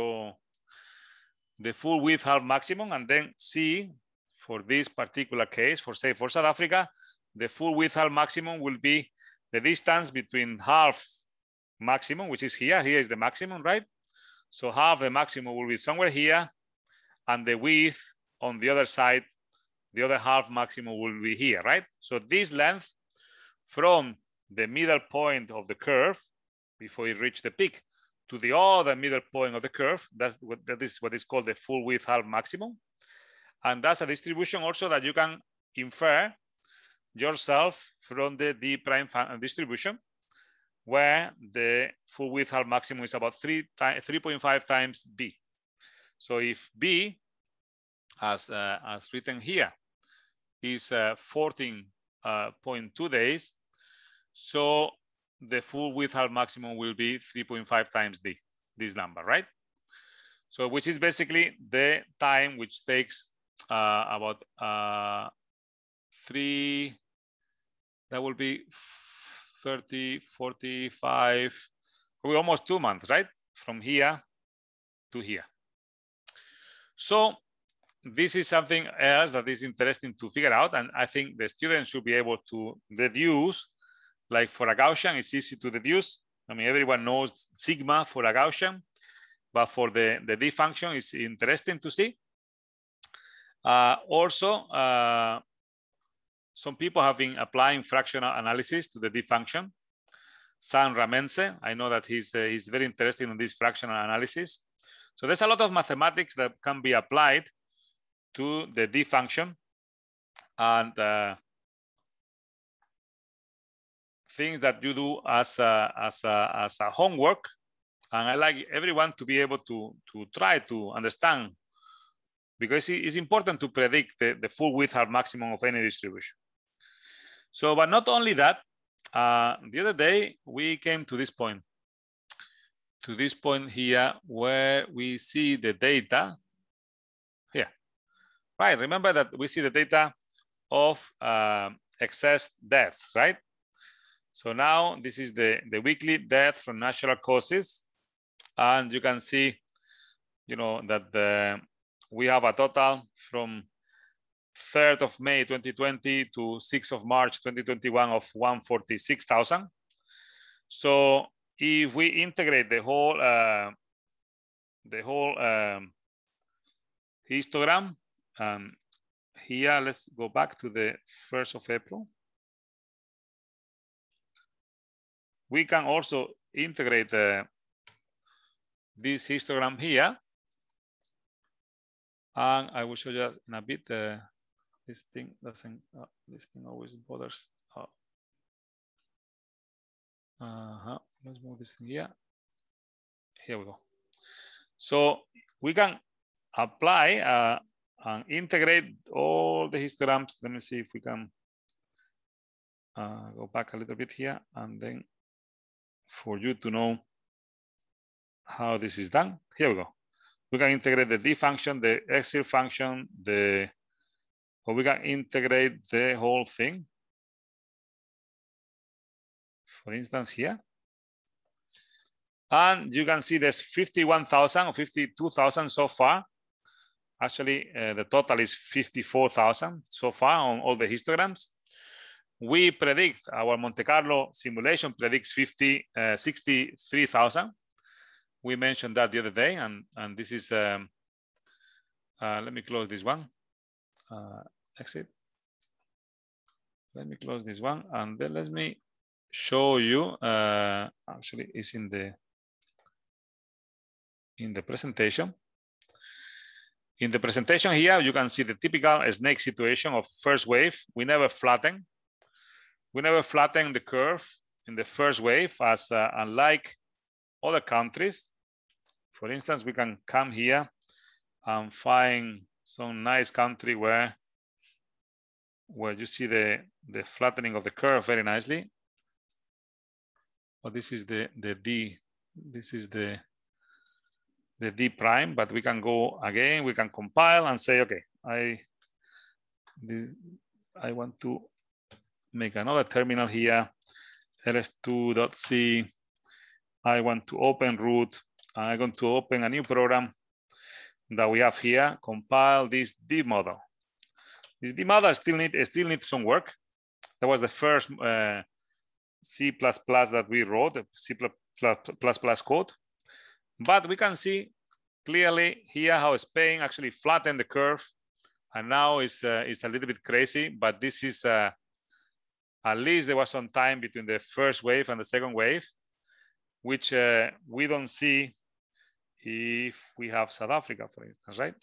the full width half maximum and then see for this particular case, for South Africa, the full width half maximum will be the distance between half maximum, which is here. Here is the maximum, right? So half the maximum will be somewhere here, and the width on the other side, the other half maximum will be here, right? So this length from the middle point of the curve before it reaches the peak to the other middle point of the curve, that is what is called the full width half maximum. And that's a distribution also that you can infer yourself from the D prime distribution, where the full width half maximum is about 3.5 times B. So if B, as written here, is 14.2 days, so the full width half maximum will be 3.5 times D, this number, right? So which is basically the time which takes about that will be 30, 45, almost 2 months, right? From here to here. So this is something else that is interesting to figure out. And I think the students should be able to deduce, like for a Gaussian, it's easy to deduce. I mean, everyone knows sigma for a Gaussian, but for the D function, it's interesting to see. Also, some people have been applying fractional analysis to the D function. Sam Ramense, I know that he's very interested in this fractional analysis. So there's a lot of mathematics that can be applied to the D function, and things that you do as a homework. And I like everyone to be able to try to understand, because it's important to predict the full width or maximum of any distribution. So, but not only that, the other day we came to this point here where we see the data here, right? Remember that we see the data of excess deaths, right? So now this is the weekly death from natural causes. And you can see, you know, that we have a total from 3rd of May 2020 to 6th of March 2021 of 146,000. So if we integrate the whole histogram, here, let's go back to the 1st of April. We can also integrate this histogram here. And I will show you in a bit. This thing doesn't, this thing always bothers. Let's move this thing here. Here we go. So we can apply and integrate all the histograms. Let me see if we can go back a little bit here, and then for you to know how this is done. Here we go. We can integrate the D function, the exit function, or we can integrate the whole thing. For instance, here. And you can see there's 51,000 or 52,000 so far. Actually, the total is 54,000 so far on all the histograms. We predict, our Monte Carlo simulation predicts 63,000. We mentioned that the other day, and this is, let me close this one, exit. Let me close this one, and then let me show you, actually it's in the presentation. In the presentation here, you can see the typical snake situation of first wave. We never flatten. We never flatten the curve in the first wave, as unlike other countries. For instance, we can come here and find some nice country where you see the flattening of the curve very nicely. Well, this is the D. This is the D prime, but we can go again. We can compile and say, okay, I want to make another terminal here, ls2.c. I want to open root. I'm going to open a new program that we have here, compile this D model. This D model still needs some work. That was the first C++ that we wrote, C++ code. But we can see clearly here how Spain actually flattened the curve, and now it's a little bit crazy. But this is at least there was some time between the first wave and the second wave, which we don't see if we have South Africa, for instance, right?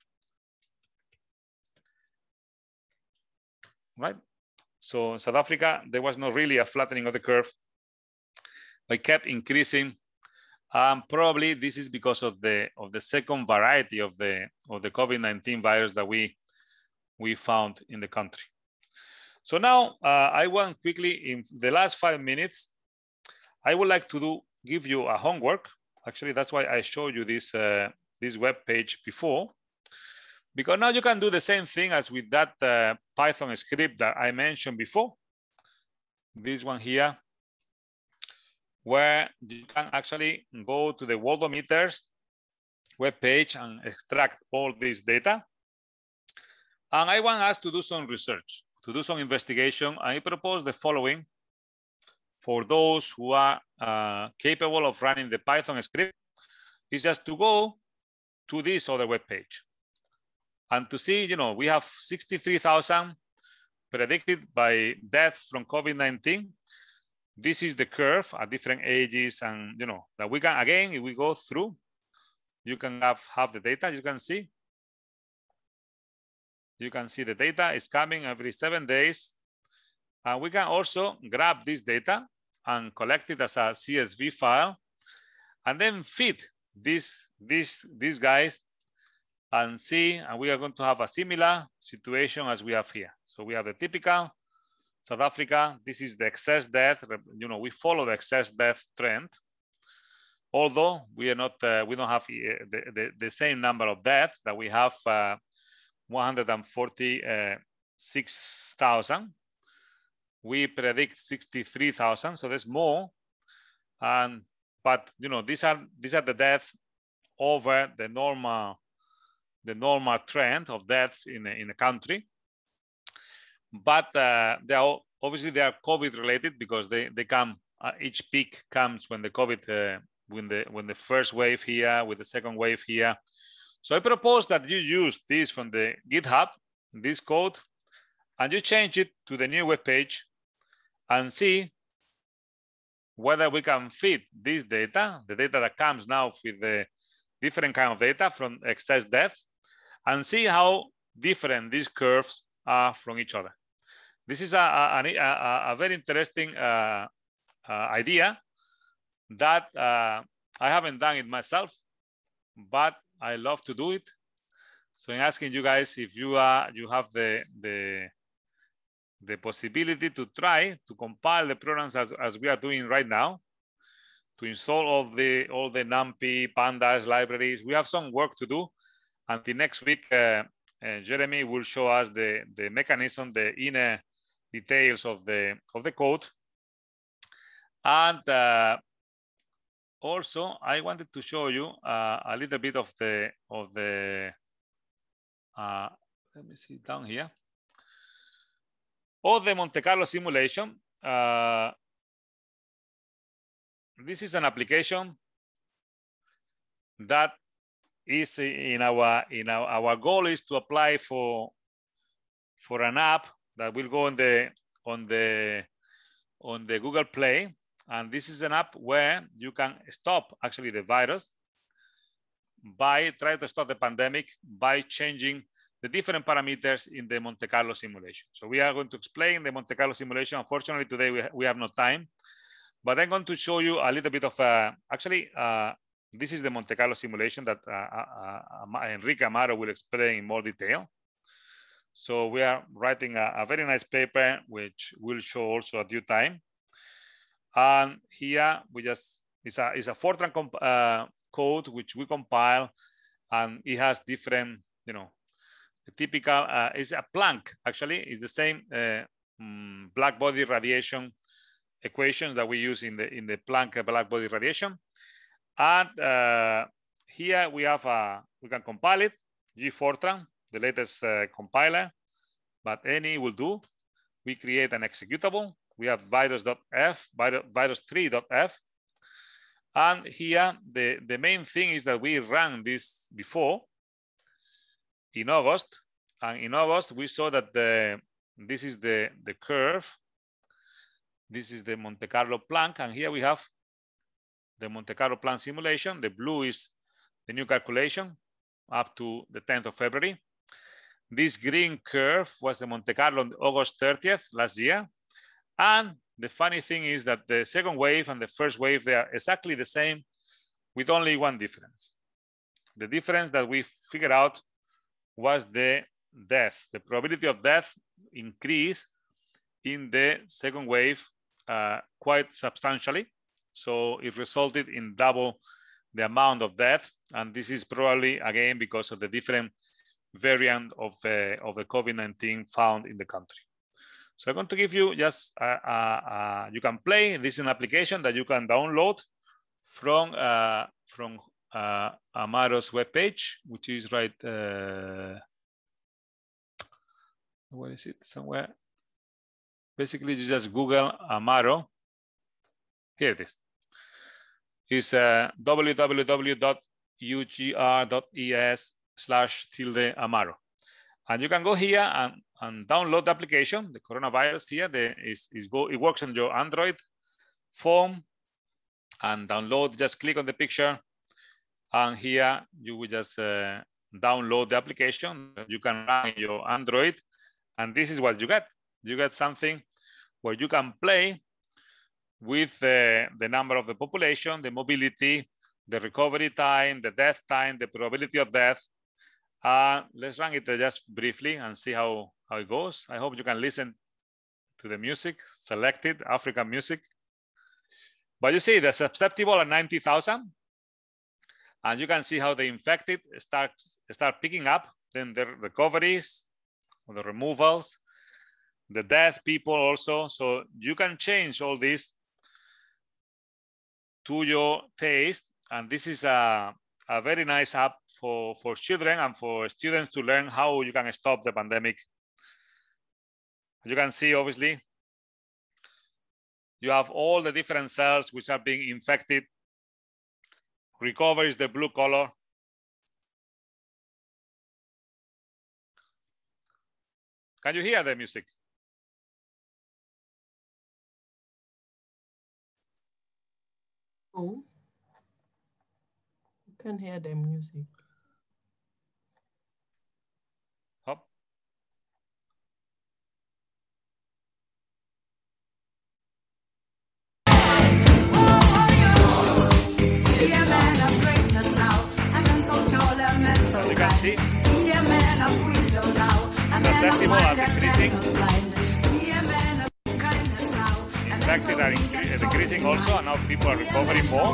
Right. So South Africa, there was not really a flattening of the curve. It kept increasing. Probably this is because of the second variety of the COVID-19 virus that we found in the country. So now I want quickly, in the last 5 minutes, I would like to give you a homework. Actually, that's why I showed you this web page before, because now you can do the same thing as with that Python script that I mentioned before. This one here, where you can actually go to the Worldometers web page and extract all this data. And I want us to do some research, to do some investigation. I propose the following for those who are capable of running the Python script, is just to go to this other web page and to see, you know, we have 63,000 predicted by deaths from COVID-19. This is the curve at different ages, and you know that we can, again, if we go through, you can have the data. You can see the data is coming every 7 days. And we can also grab this data and collect it as a CSV file, and then feed these guys and see, and we are going to have a similar situation as we have here. So we have the typical South Africa. This is the excess death. You know, we follow the excess death trend. Although we are not, we don't have the same number of deaths that we have 146,000. We predict 63,000, so there's more. And but you know, these are the deaths over the normal trend of deaths in a country. But they are obviously COVID related because they come. Each peak comes when the COVID. When the first wave here, with the second wave here. So I propose that you use this from the GitHub, this code, and you change it to the new web page and see whether we can fit this data, the data that comes now with the different kind of data from excess death, and see how different these curves are from each other. This is a very interesting idea that I haven't done it myself, but I love to do it. So I'm asking you guys if you have the possibility to try to compile the programs as we are doing right now, to install all the NumPy, pandas, libraries. We have some work to do. Until next week, Jérémie will show us the mechanism, the inner details of the code. And also, I wanted to show you a little bit of the let me see down here, of the Monte Carlo simulation. This is an application that is in our goal is to apply for an app that will go on the Google Play. And this is an app where you can stop actually the virus by trying to stop the pandemic by changing the different parameters in the Monte Carlo simulation. So we are going to explain the Monte Carlo simulation. Unfortunately, today we have no time, but I'm going to show you a little bit of, this is the Monte Carlo simulation that Enrique Amaro will explain in more detail. So we are writing a very nice paper, which we'll show also at due time. And here we just, it's a Fortran code which we compile, and it has different, you know, typical, it's a Planck, actually, it's the same black body radiation equations that we use in the Planck black body radiation. And here we have, we can compile it, G-Fortran, the latest compiler, but any will do. We create an executable. We have virus.f, virus3.f. And here, the main thing is that we ran this before in August. And in August, we saw that this is the curve. This is the Monte Carlo Planck. And here we have the Monte Carlo Planck simulation. The blue is the new calculation up to the 10th of February. This green curve was the Monte Carlo on August 30th last year. And the funny thing is that the second wave and the first wave, they are exactly the same with only one difference. The difference that we figured out was the death. The probability of death increased in the second wave quite substantially. So it resulted in double the amount of deaths. And this is probably, again, because of the different variant of the COVID-19 found in the country. So I'm going to give you just, you can play. This is an application that you can download from Amaro's webpage, which is right, where is it, somewhere? Basically, you just Google Amaro. Here it is. It's www.ugr.es/Amaro. And you can go here and download the application, the coronavirus here. It works on your Android phone, and download, just click on the picture. And here you will just download the application. You can run your Android. And this is what you get. You get something where you can play with the number of the population, the mobility, the recovery time, the death time, the probability of death. Let's run it just briefly and see how it goes. I hope you can listen to the music, selected African music. But you see the susceptible at 90,000. And you can see how the infected start picking up, then the recoveries, or the removals, the death people also. So you can change all this to your taste. And this is a very nice app for children and for students to learn how you can stop the pandemic. You can see, obviously, you have all the different cells which are being infected. Recover is the blue color. Can you hear the music? Oh, you can hear the music. Hop. As you can see, susceptible are decreasing. Infected are decreasing also, and now people are recovering more.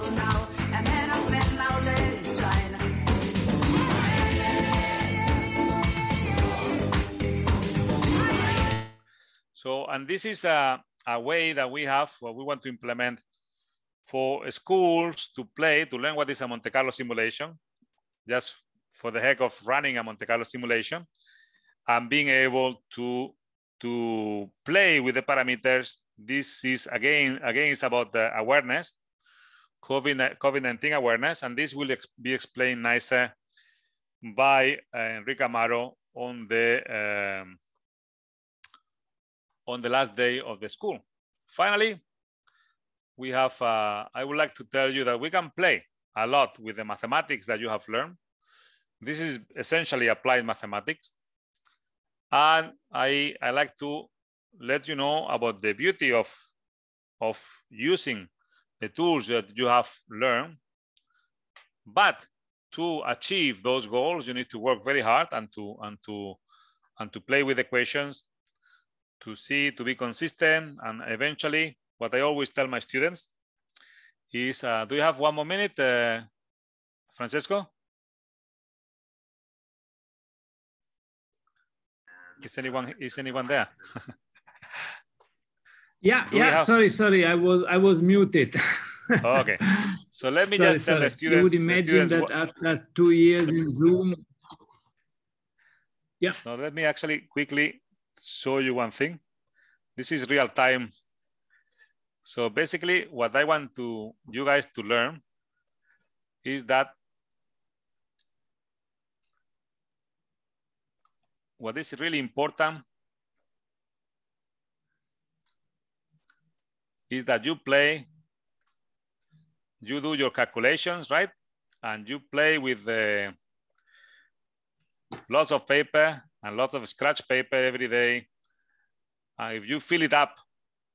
So, and this is a way that we have, what we want to implement for schools to play, to learn what is a Monte Carlo simulation, just for the heck of running a Monte Carlo simulation and being able to play with the parameters. This is again is about the awareness, COVID-19 awareness, and this will be explained nicer by Enrique Amaro on the last day of the school. Finally, we have, I would like to tell you that we can play a lot with the mathematics that you have learned. This is essentially applied mathematics. And I like to let you know about the beauty of using the tools that you have learned. But to achieve those goals, you need to work very hard and to play with equations, to be consistent, and eventually, what I always tell my students is, do you have 1 more minute, Francesco? Is anyone there? Yeah. Sorry. I was muted. Oh, okay. So let me just tell the students. You would imagine that after 2 years in Zoom. Yeah. Now let me actually quickly show you one thing. This is real time. So basically, what I want you guys to learn is that what is really important is that you play, you do your calculations, right? And you play with lots of paper and lots of scratch paper every day. And if you fill it up,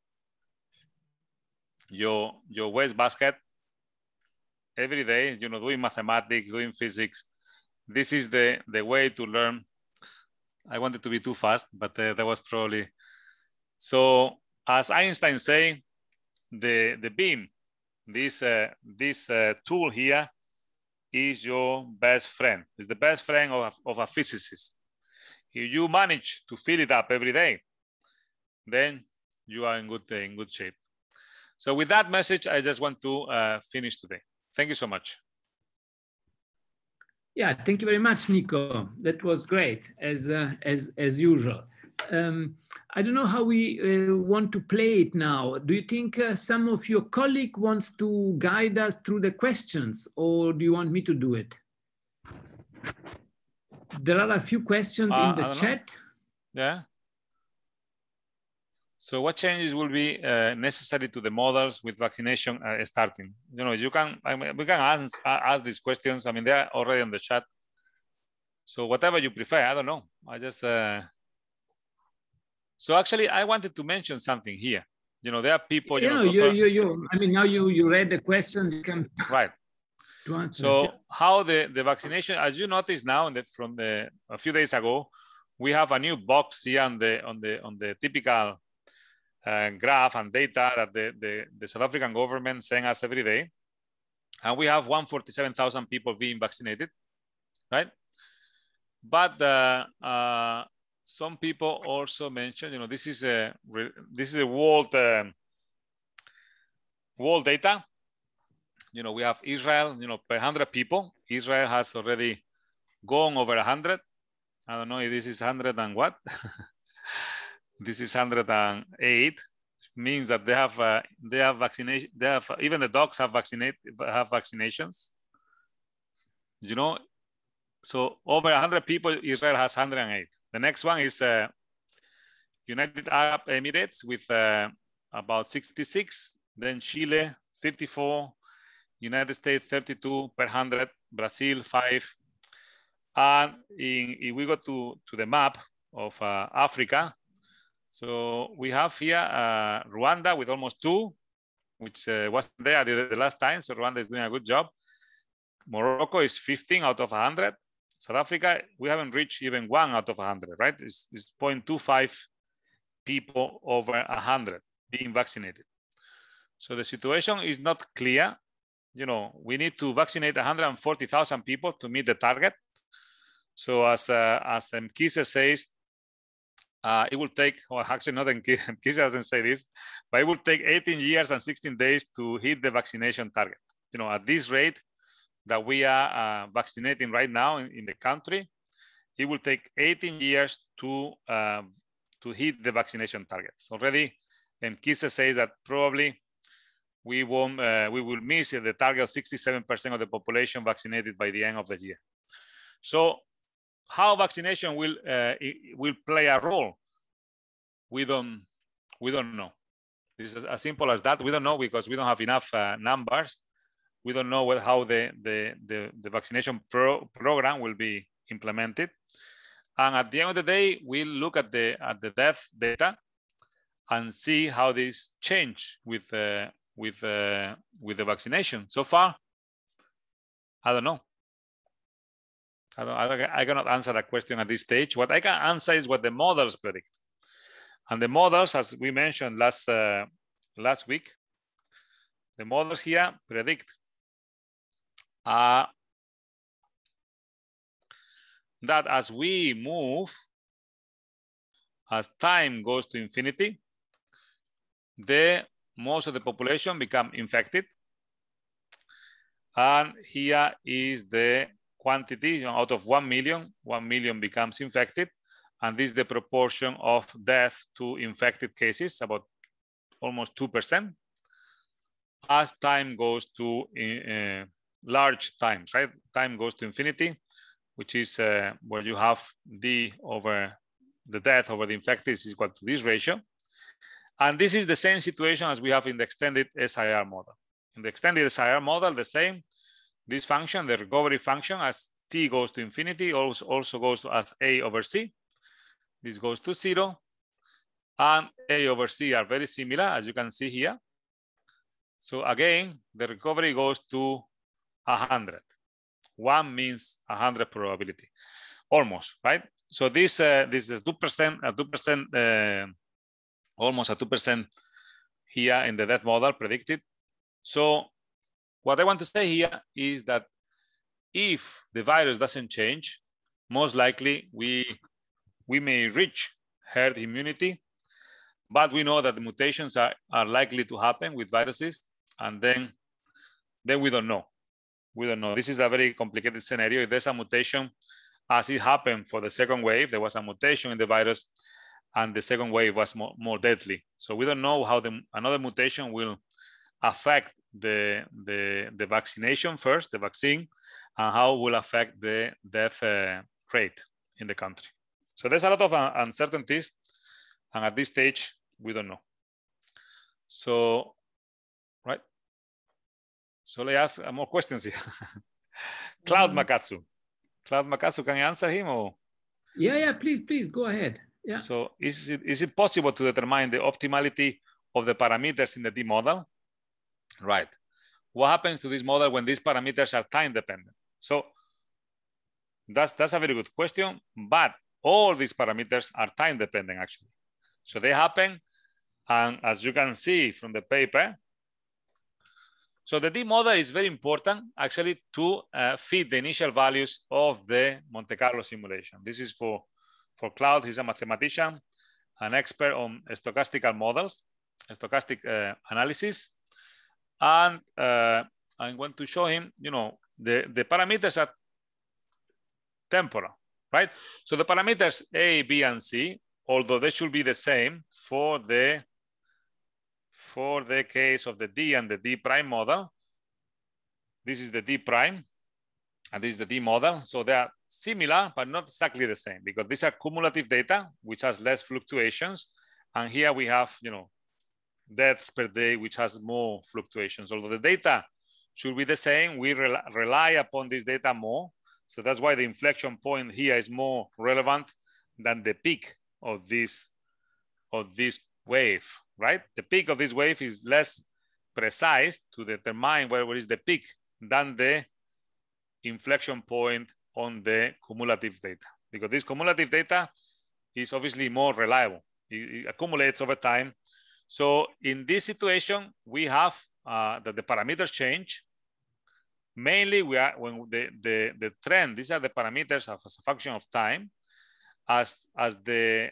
your waste basket every day, doing mathematics, doing physics, this is the way to learn. I wanted to be too fast, but that was probably. So as Einstein say, the beam, this tool here is your best friend. It's the best friend of a physicist. If you manage to fill it up every day, then you are in good shape. So with that message, I just want to finish today. Thank you so much. Yeah, thank you very much, Nico. That was great, as usual. I don't know how we want to play it now. Do you think some of your colleague wants to guide us through the questions, or do you want me to do it? There are a few questions in the chat. Yeah. So what changes will be necessary to the models with vaccination starting? We can ask these questions. I mean, they're already on the chat. So whatever you prefer, I don't know. I just, so actually I wanted to mention something here. There are people, I mean, now you read the questions, you can. Right. So how the vaccination, as you notice now, from a few days ago, we have a new box here on the typical graph and data that the South African government sends us every day, and we have 147,000 people being vaccinated, right? But some people also mentioned, you know, this is a world data. You know, we have Israel, you know, per 100 people. Israel has already gone over 100. I don't know if this is 100 and what. This is 108. Means that they have vaccination. They have, even the dogs have vaccinations. You know, so over 100 people, Israel has 108. The next one is United Arab Emirates with about 66. Then Chile 54. United States 32 per 100, Brazil 5, and if we go to the map of Africa, so we have here Rwanda with almost 2, which wasn't there the last time, so Rwanda is doing a good job. Morocco is 15 out of 100. South Africa, we haven't reached even 1 out of 100, right? It's 0.25 people over 100 being vaccinated. So the situation is not clear. You know, we need to vaccinate 140,000 people to meet the target. So as Mkise says, it will take, or actually not Mkise doesn't say this, but it will take 18 years and 16 days to hit the vaccination target. You know, at this rate that we are vaccinating right now in the country, it will take 18 years to hit the vaccination targets. Already, Mkise says that probably we will miss the target of 67% of the population vaccinated by the end of the year. So how vaccination will play a role? We don't know. This is as simple as that. We don't know because we don't have enough numbers. We don't know how the vaccination program will be implemented. And at the end of the day, we'll look at the death data and see how this change with the vaccination. So far, I don't know. I cannot answer that question at this stage. What I can answer is what the models predict. And the models, as we mentioned last week, the models here predict that as we move, as time goes to infinity, most of the population become infected. And here is the quantity, out of 1 million, 1 million becomes infected. And this is the proportion of death to infected cases, about almost 2%. As time goes to large times, right? Time goes to infinity, which is where you have D over the death over the infected is equal to this ratio. And this is the same situation as we have in the extended SIR model. In the extended SIR model, the same, this function, the recovery function, as T goes to infinity, also goes to as A over C. This goes to 0. And A over C are very similar, as you can see here. So again, the recovery goes to 100. 1 means 100 probability, almost, right? So this is 2%, almost a 2% here in the death model predicted. So what I want to say here is that if the virus doesn't change, most likely we may reach herd immunity, but we know that the mutations are likely to happen with viruses, and then we don't know. We don't know. This is a very complicated scenario. If there's a mutation, as it happened for the second wave, there was a mutation in the virus, and the second wave was more deadly. So we don't know how another mutation will affect the vaccination first, the vaccine, and how it will affect the death rate in the country. So there's a lot of uncertainties, and at this stage, we don't know. So, right. So let's ask more questions here. Cloud Makatsu. Cloud Makatsu, can you answer him? Or? Yeah, please go ahead. Yeah. So is it possible to determine the optimality of the parameters in the D model? Right. what happens to this model when these parameters are time dependent? So that's a very good question, but all these parameters are time dependent actually. So they happen, and as you can see from the paper, so the D model is very important actually to fit the initial values of the Monte Carlo simulation. This is for Claude. He's a mathematician, an expert on stochastical models, stochastic analysis. And I'm going to show him, you know, the parameters are temporal, right? So the parameters A, B, and C, although they should be the same for the case of the D and the D prime model. This is the D prime, and this is the D model. So they are similar, but not exactly the same, because these are cumulative data, which has less fluctuations. And here we have, you know, deaths per day, which has more fluctuations. Although the data should be the same, we rely upon this data more. So that's why the inflection point here is more relevant than the peak of this wave, right? The peak of this wave is less precise to determine where is the peak than the inflection point on the cumulative data, because this cumulative data is obviously more reliable. It accumulates over time. So in this situation, we have that the parameters change. Mainly, when the trend. These are the parameters as a function of time. As the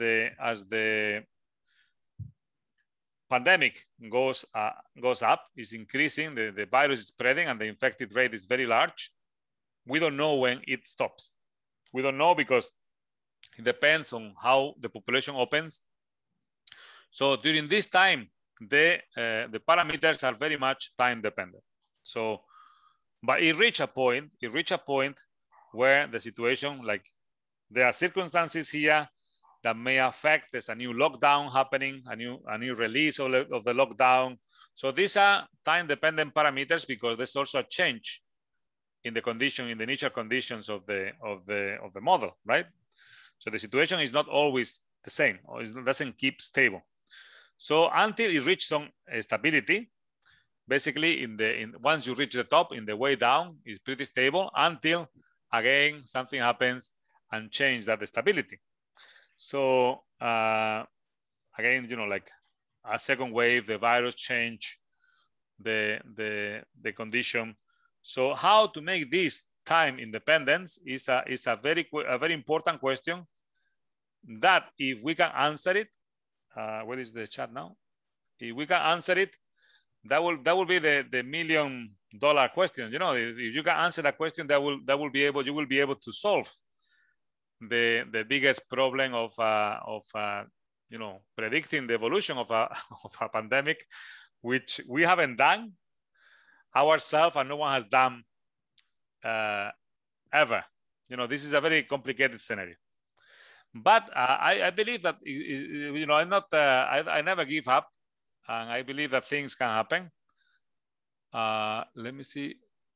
pandemic goes up, is increasing. The virus is spreading, and the infected rate is very large. We don't know when it stops. We don't know because it depends on how the population opens. So during this time, the parameters are very much time dependent. So, but it reached a point where the situation, like there are circumstances here that may affect. There's a new lockdown happening, a new release of the lockdown. So these are time dependent parameters because there's also a change in the initial conditions of the model, right? So the situation is not always the same, or it doesn't keep stable. So until it reaches some stability, basically once you reach the top, in the way down is pretty stable until again something happens and change that stability. So again, you know, like a second wave, the virus change the condition. So how to make this time independence is a very important question that if we can answer it, where is the chat now? If we can answer it, that will be the $1 million question. You know, if you can answer that question, you will be able to solve the biggest problem of you know, predicting the evolution of a pandemic, which we haven't done ourselves and no one has done ever. You know, this is a very complicated scenario. But I believe that, you know, I never give up, and I believe that things can happen. Let me see.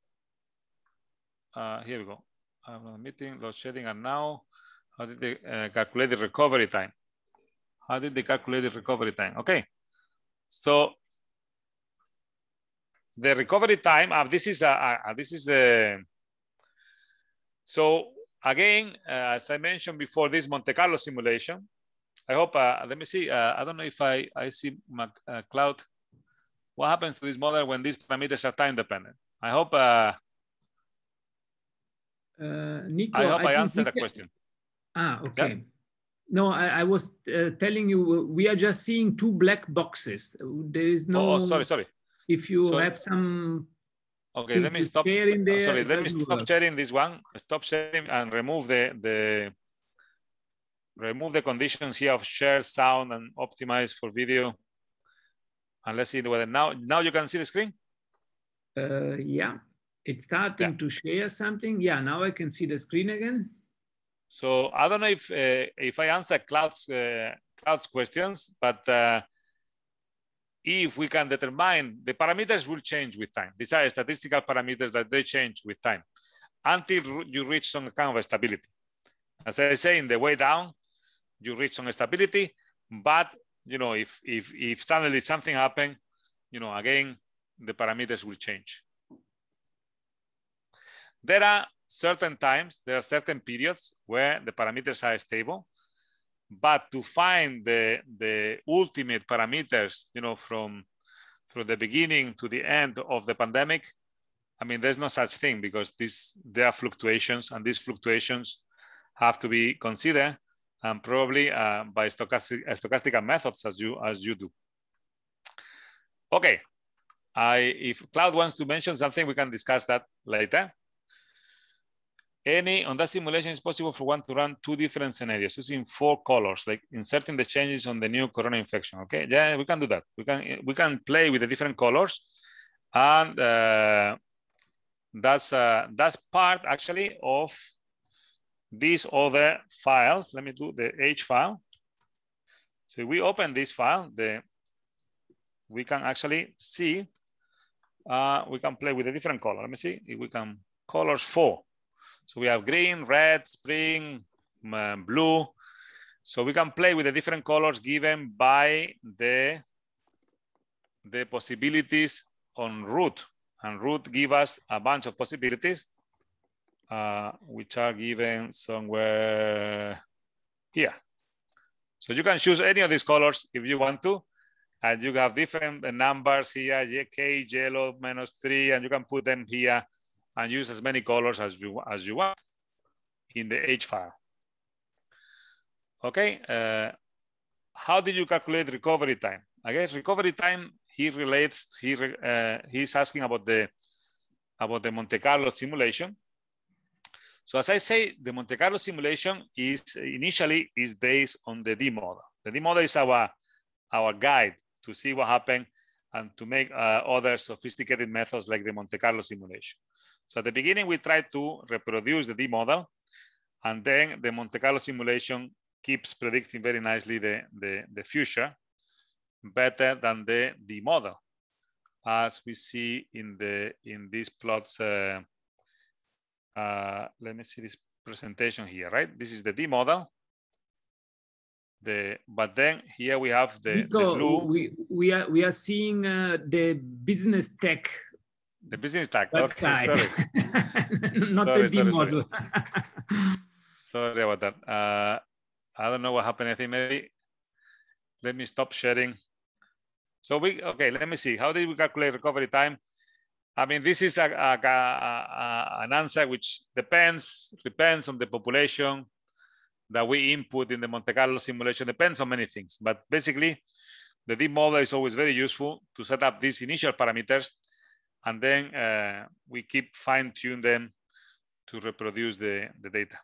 Here we go. I'm on a meeting, load shedding, and now, how did they calculate the recovery time? How did they calculate the recovery time? Okay. So the recovery time, this is the, so again, as I mentioned before, this Monte Carlo simulation, I hope, let me see, I don't know if I see Cloud, what happens to this model when these parameters are time dependent? I hope, Nico, I answered the question. Okay. Yeah. No, I was telling you, we are just seeing two black boxes. There is no. Oh, sorry. If you have some. Okay, let me stop. Sharing there, sorry, let me stop sharing this one. Stop sharing and remove the conditions here of share sound and optimize for video. And let's see whether now you can see the screen. Yeah, it's starting to share something. Yeah, now I can see the screen again. So I don't know if I answer Cloud's questions, but if we can determine, the parameters will change with time. These are statistical parameters that they change with time until you reach some kind of stability. As I say, in the way down, you reach some stability, but you know, if suddenly something happens, you know, again, the parameters will change. There are certain times, there are certain periods where the parameters are stable, but to find the ultimate parameters, you know, from the beginning to the end of the pandemic, I mean, there's no such thing, because there are fluctuations, and these fluctuations have to be considered, and probably by stochastic methods as you do. Okay, if Cloud wants to mention something, we can discuss that later. On that simulation, it's possible for one to run 2 different scenarios using 4 colors, like inserting the changes on the new corona infection. Okay, yeah, we can do that. We can play with the different colors, and that's part actually of these other files. Let me do the H file. So we open this file, we can actually see, we can play with a different color. Let me see if we can, colors 4. So we have green, red, spring, blue. So we can play with the different colors given by the possibilities on root. And root give us a bunch of possibilities, which are given somewhere here. So you can choose any of these colors if you want to. And you have different numbers here, K, yellow, -3, and you can put them here and use as many colors as you want in the H file. Okay, how did you calculate recovery time? I guess recovery time, he's asking about the Monte Carlo simulation. So as I say, the Monte Carlo simulation initially is based on the D model. The D model is our guide to see what happened and to make other sophisticated methods like the Monte Carlo simulation. So at the beginning, we tried to reproduce the D model, and then the Monte Carlo simulation keeps predicting very nicely the future, better than the D model, as we see in these plots. Let me see this presentation here, right? This is the D model. But then here we have the blue. We are seeing the business tech. The business tech. Okay, sorry. Not the D model. Sorry about that. I don't know what happened. I think maybe let me stop sharing. So okay, let me see. How did we calculate recovery time? I mean, this is an answer which depends on the population that we input in the Monte Carlo simulation, depends on many things. But basically, the D model is always very useful to set up these initial parameters, and then we keep fine-tune them to reproduce the data.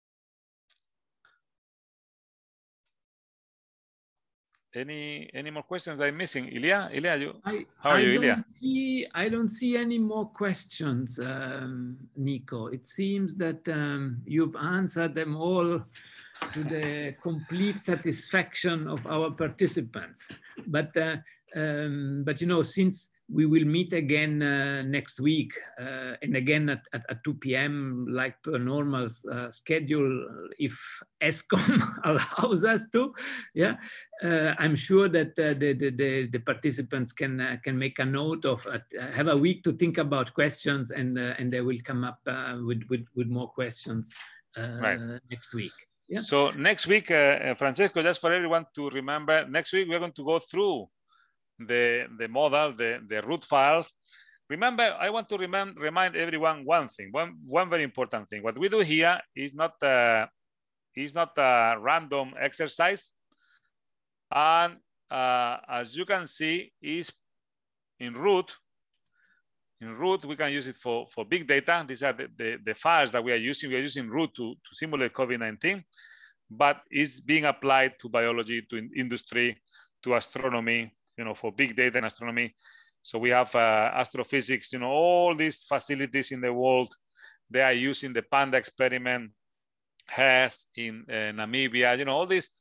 Any more questions I'm missing? Ilya, how are you, Ilya? I don't see any more questions, Nico. It seems that you've answered them all to the complete satisfaction of our participants. But you know, since we will meet again next week, and again at 2 p.m. like per normal schedule, if ESCOM allows us to, yeah. I'm sure that the participants can make a note of have a week to think about questions, and they will come up with more questions next week. Yeah. So next week, Francesco, just for everyone to remember, next week we're going to go through the model, the root files. Remember, I want to remind everyone one thing, one very important thing. What we do here is not a random exercise, and as you can see, is in root. In root, we can use it for big data. These are the files that we are using. We are using root to simulate COVID-19, but it's being applied to biology, to industry, to astronomy, you know, for big data and astronomy. So we have astrophysics, you know, all these facilities in the world. They are using the Panda experiment, HES in Namibia, you know, all these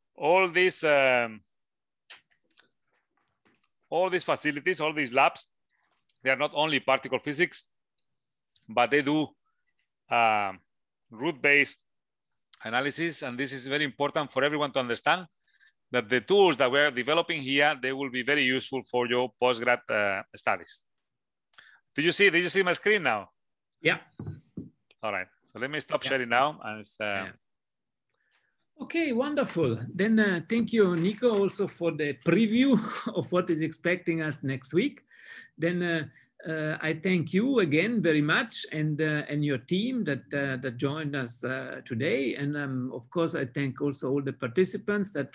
facilities, all these labs. They are not only particle physics, but they do root-based analysis. And this is very important for everyone to understand, that the tools that we're developing here, they will be very useful for your postgrad studies. Did you see my screen now? Yeah. All right. So let me stop sharing now. And Okay, wonderful. Then thank you, Nico, also for the preview of what is expecting us next week. Then I thank you again very much, and your team that joined us today. And of course, I thank also all the participants that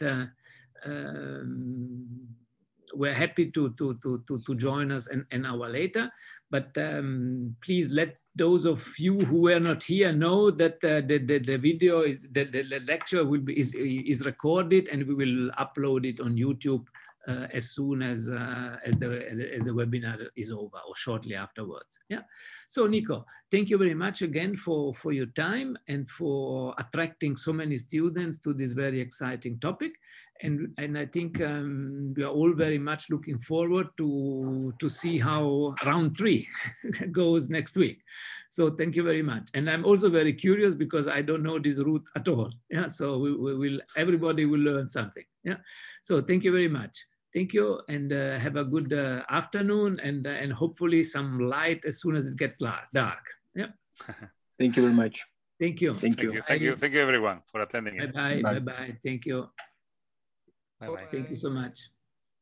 were happy to join us an hour later. But please let those of you who were not here know that the video is the lecture is recorded, and we will upload it on YouTube as soon as the webinar is over, or shortly afterwards. Yeah. So Nico, thank you very much again for your time and for attracting so many students to this very exciting topic. And I think we are all very much looking forward to see how round 3 goes next week. So thank you very much. And I'm also very curious because I don't know this route at all. Yeah. So everybody will learn something. Yeah. So thank you very much. Thank you, and have a good afternoon, and hopefully some light as soon as it gets dark. Yeah. Thank you very much. Thank you. Thank you everyone for attending. Bye bye. Bye bye. Thank you. Bye bye. Thank you so much.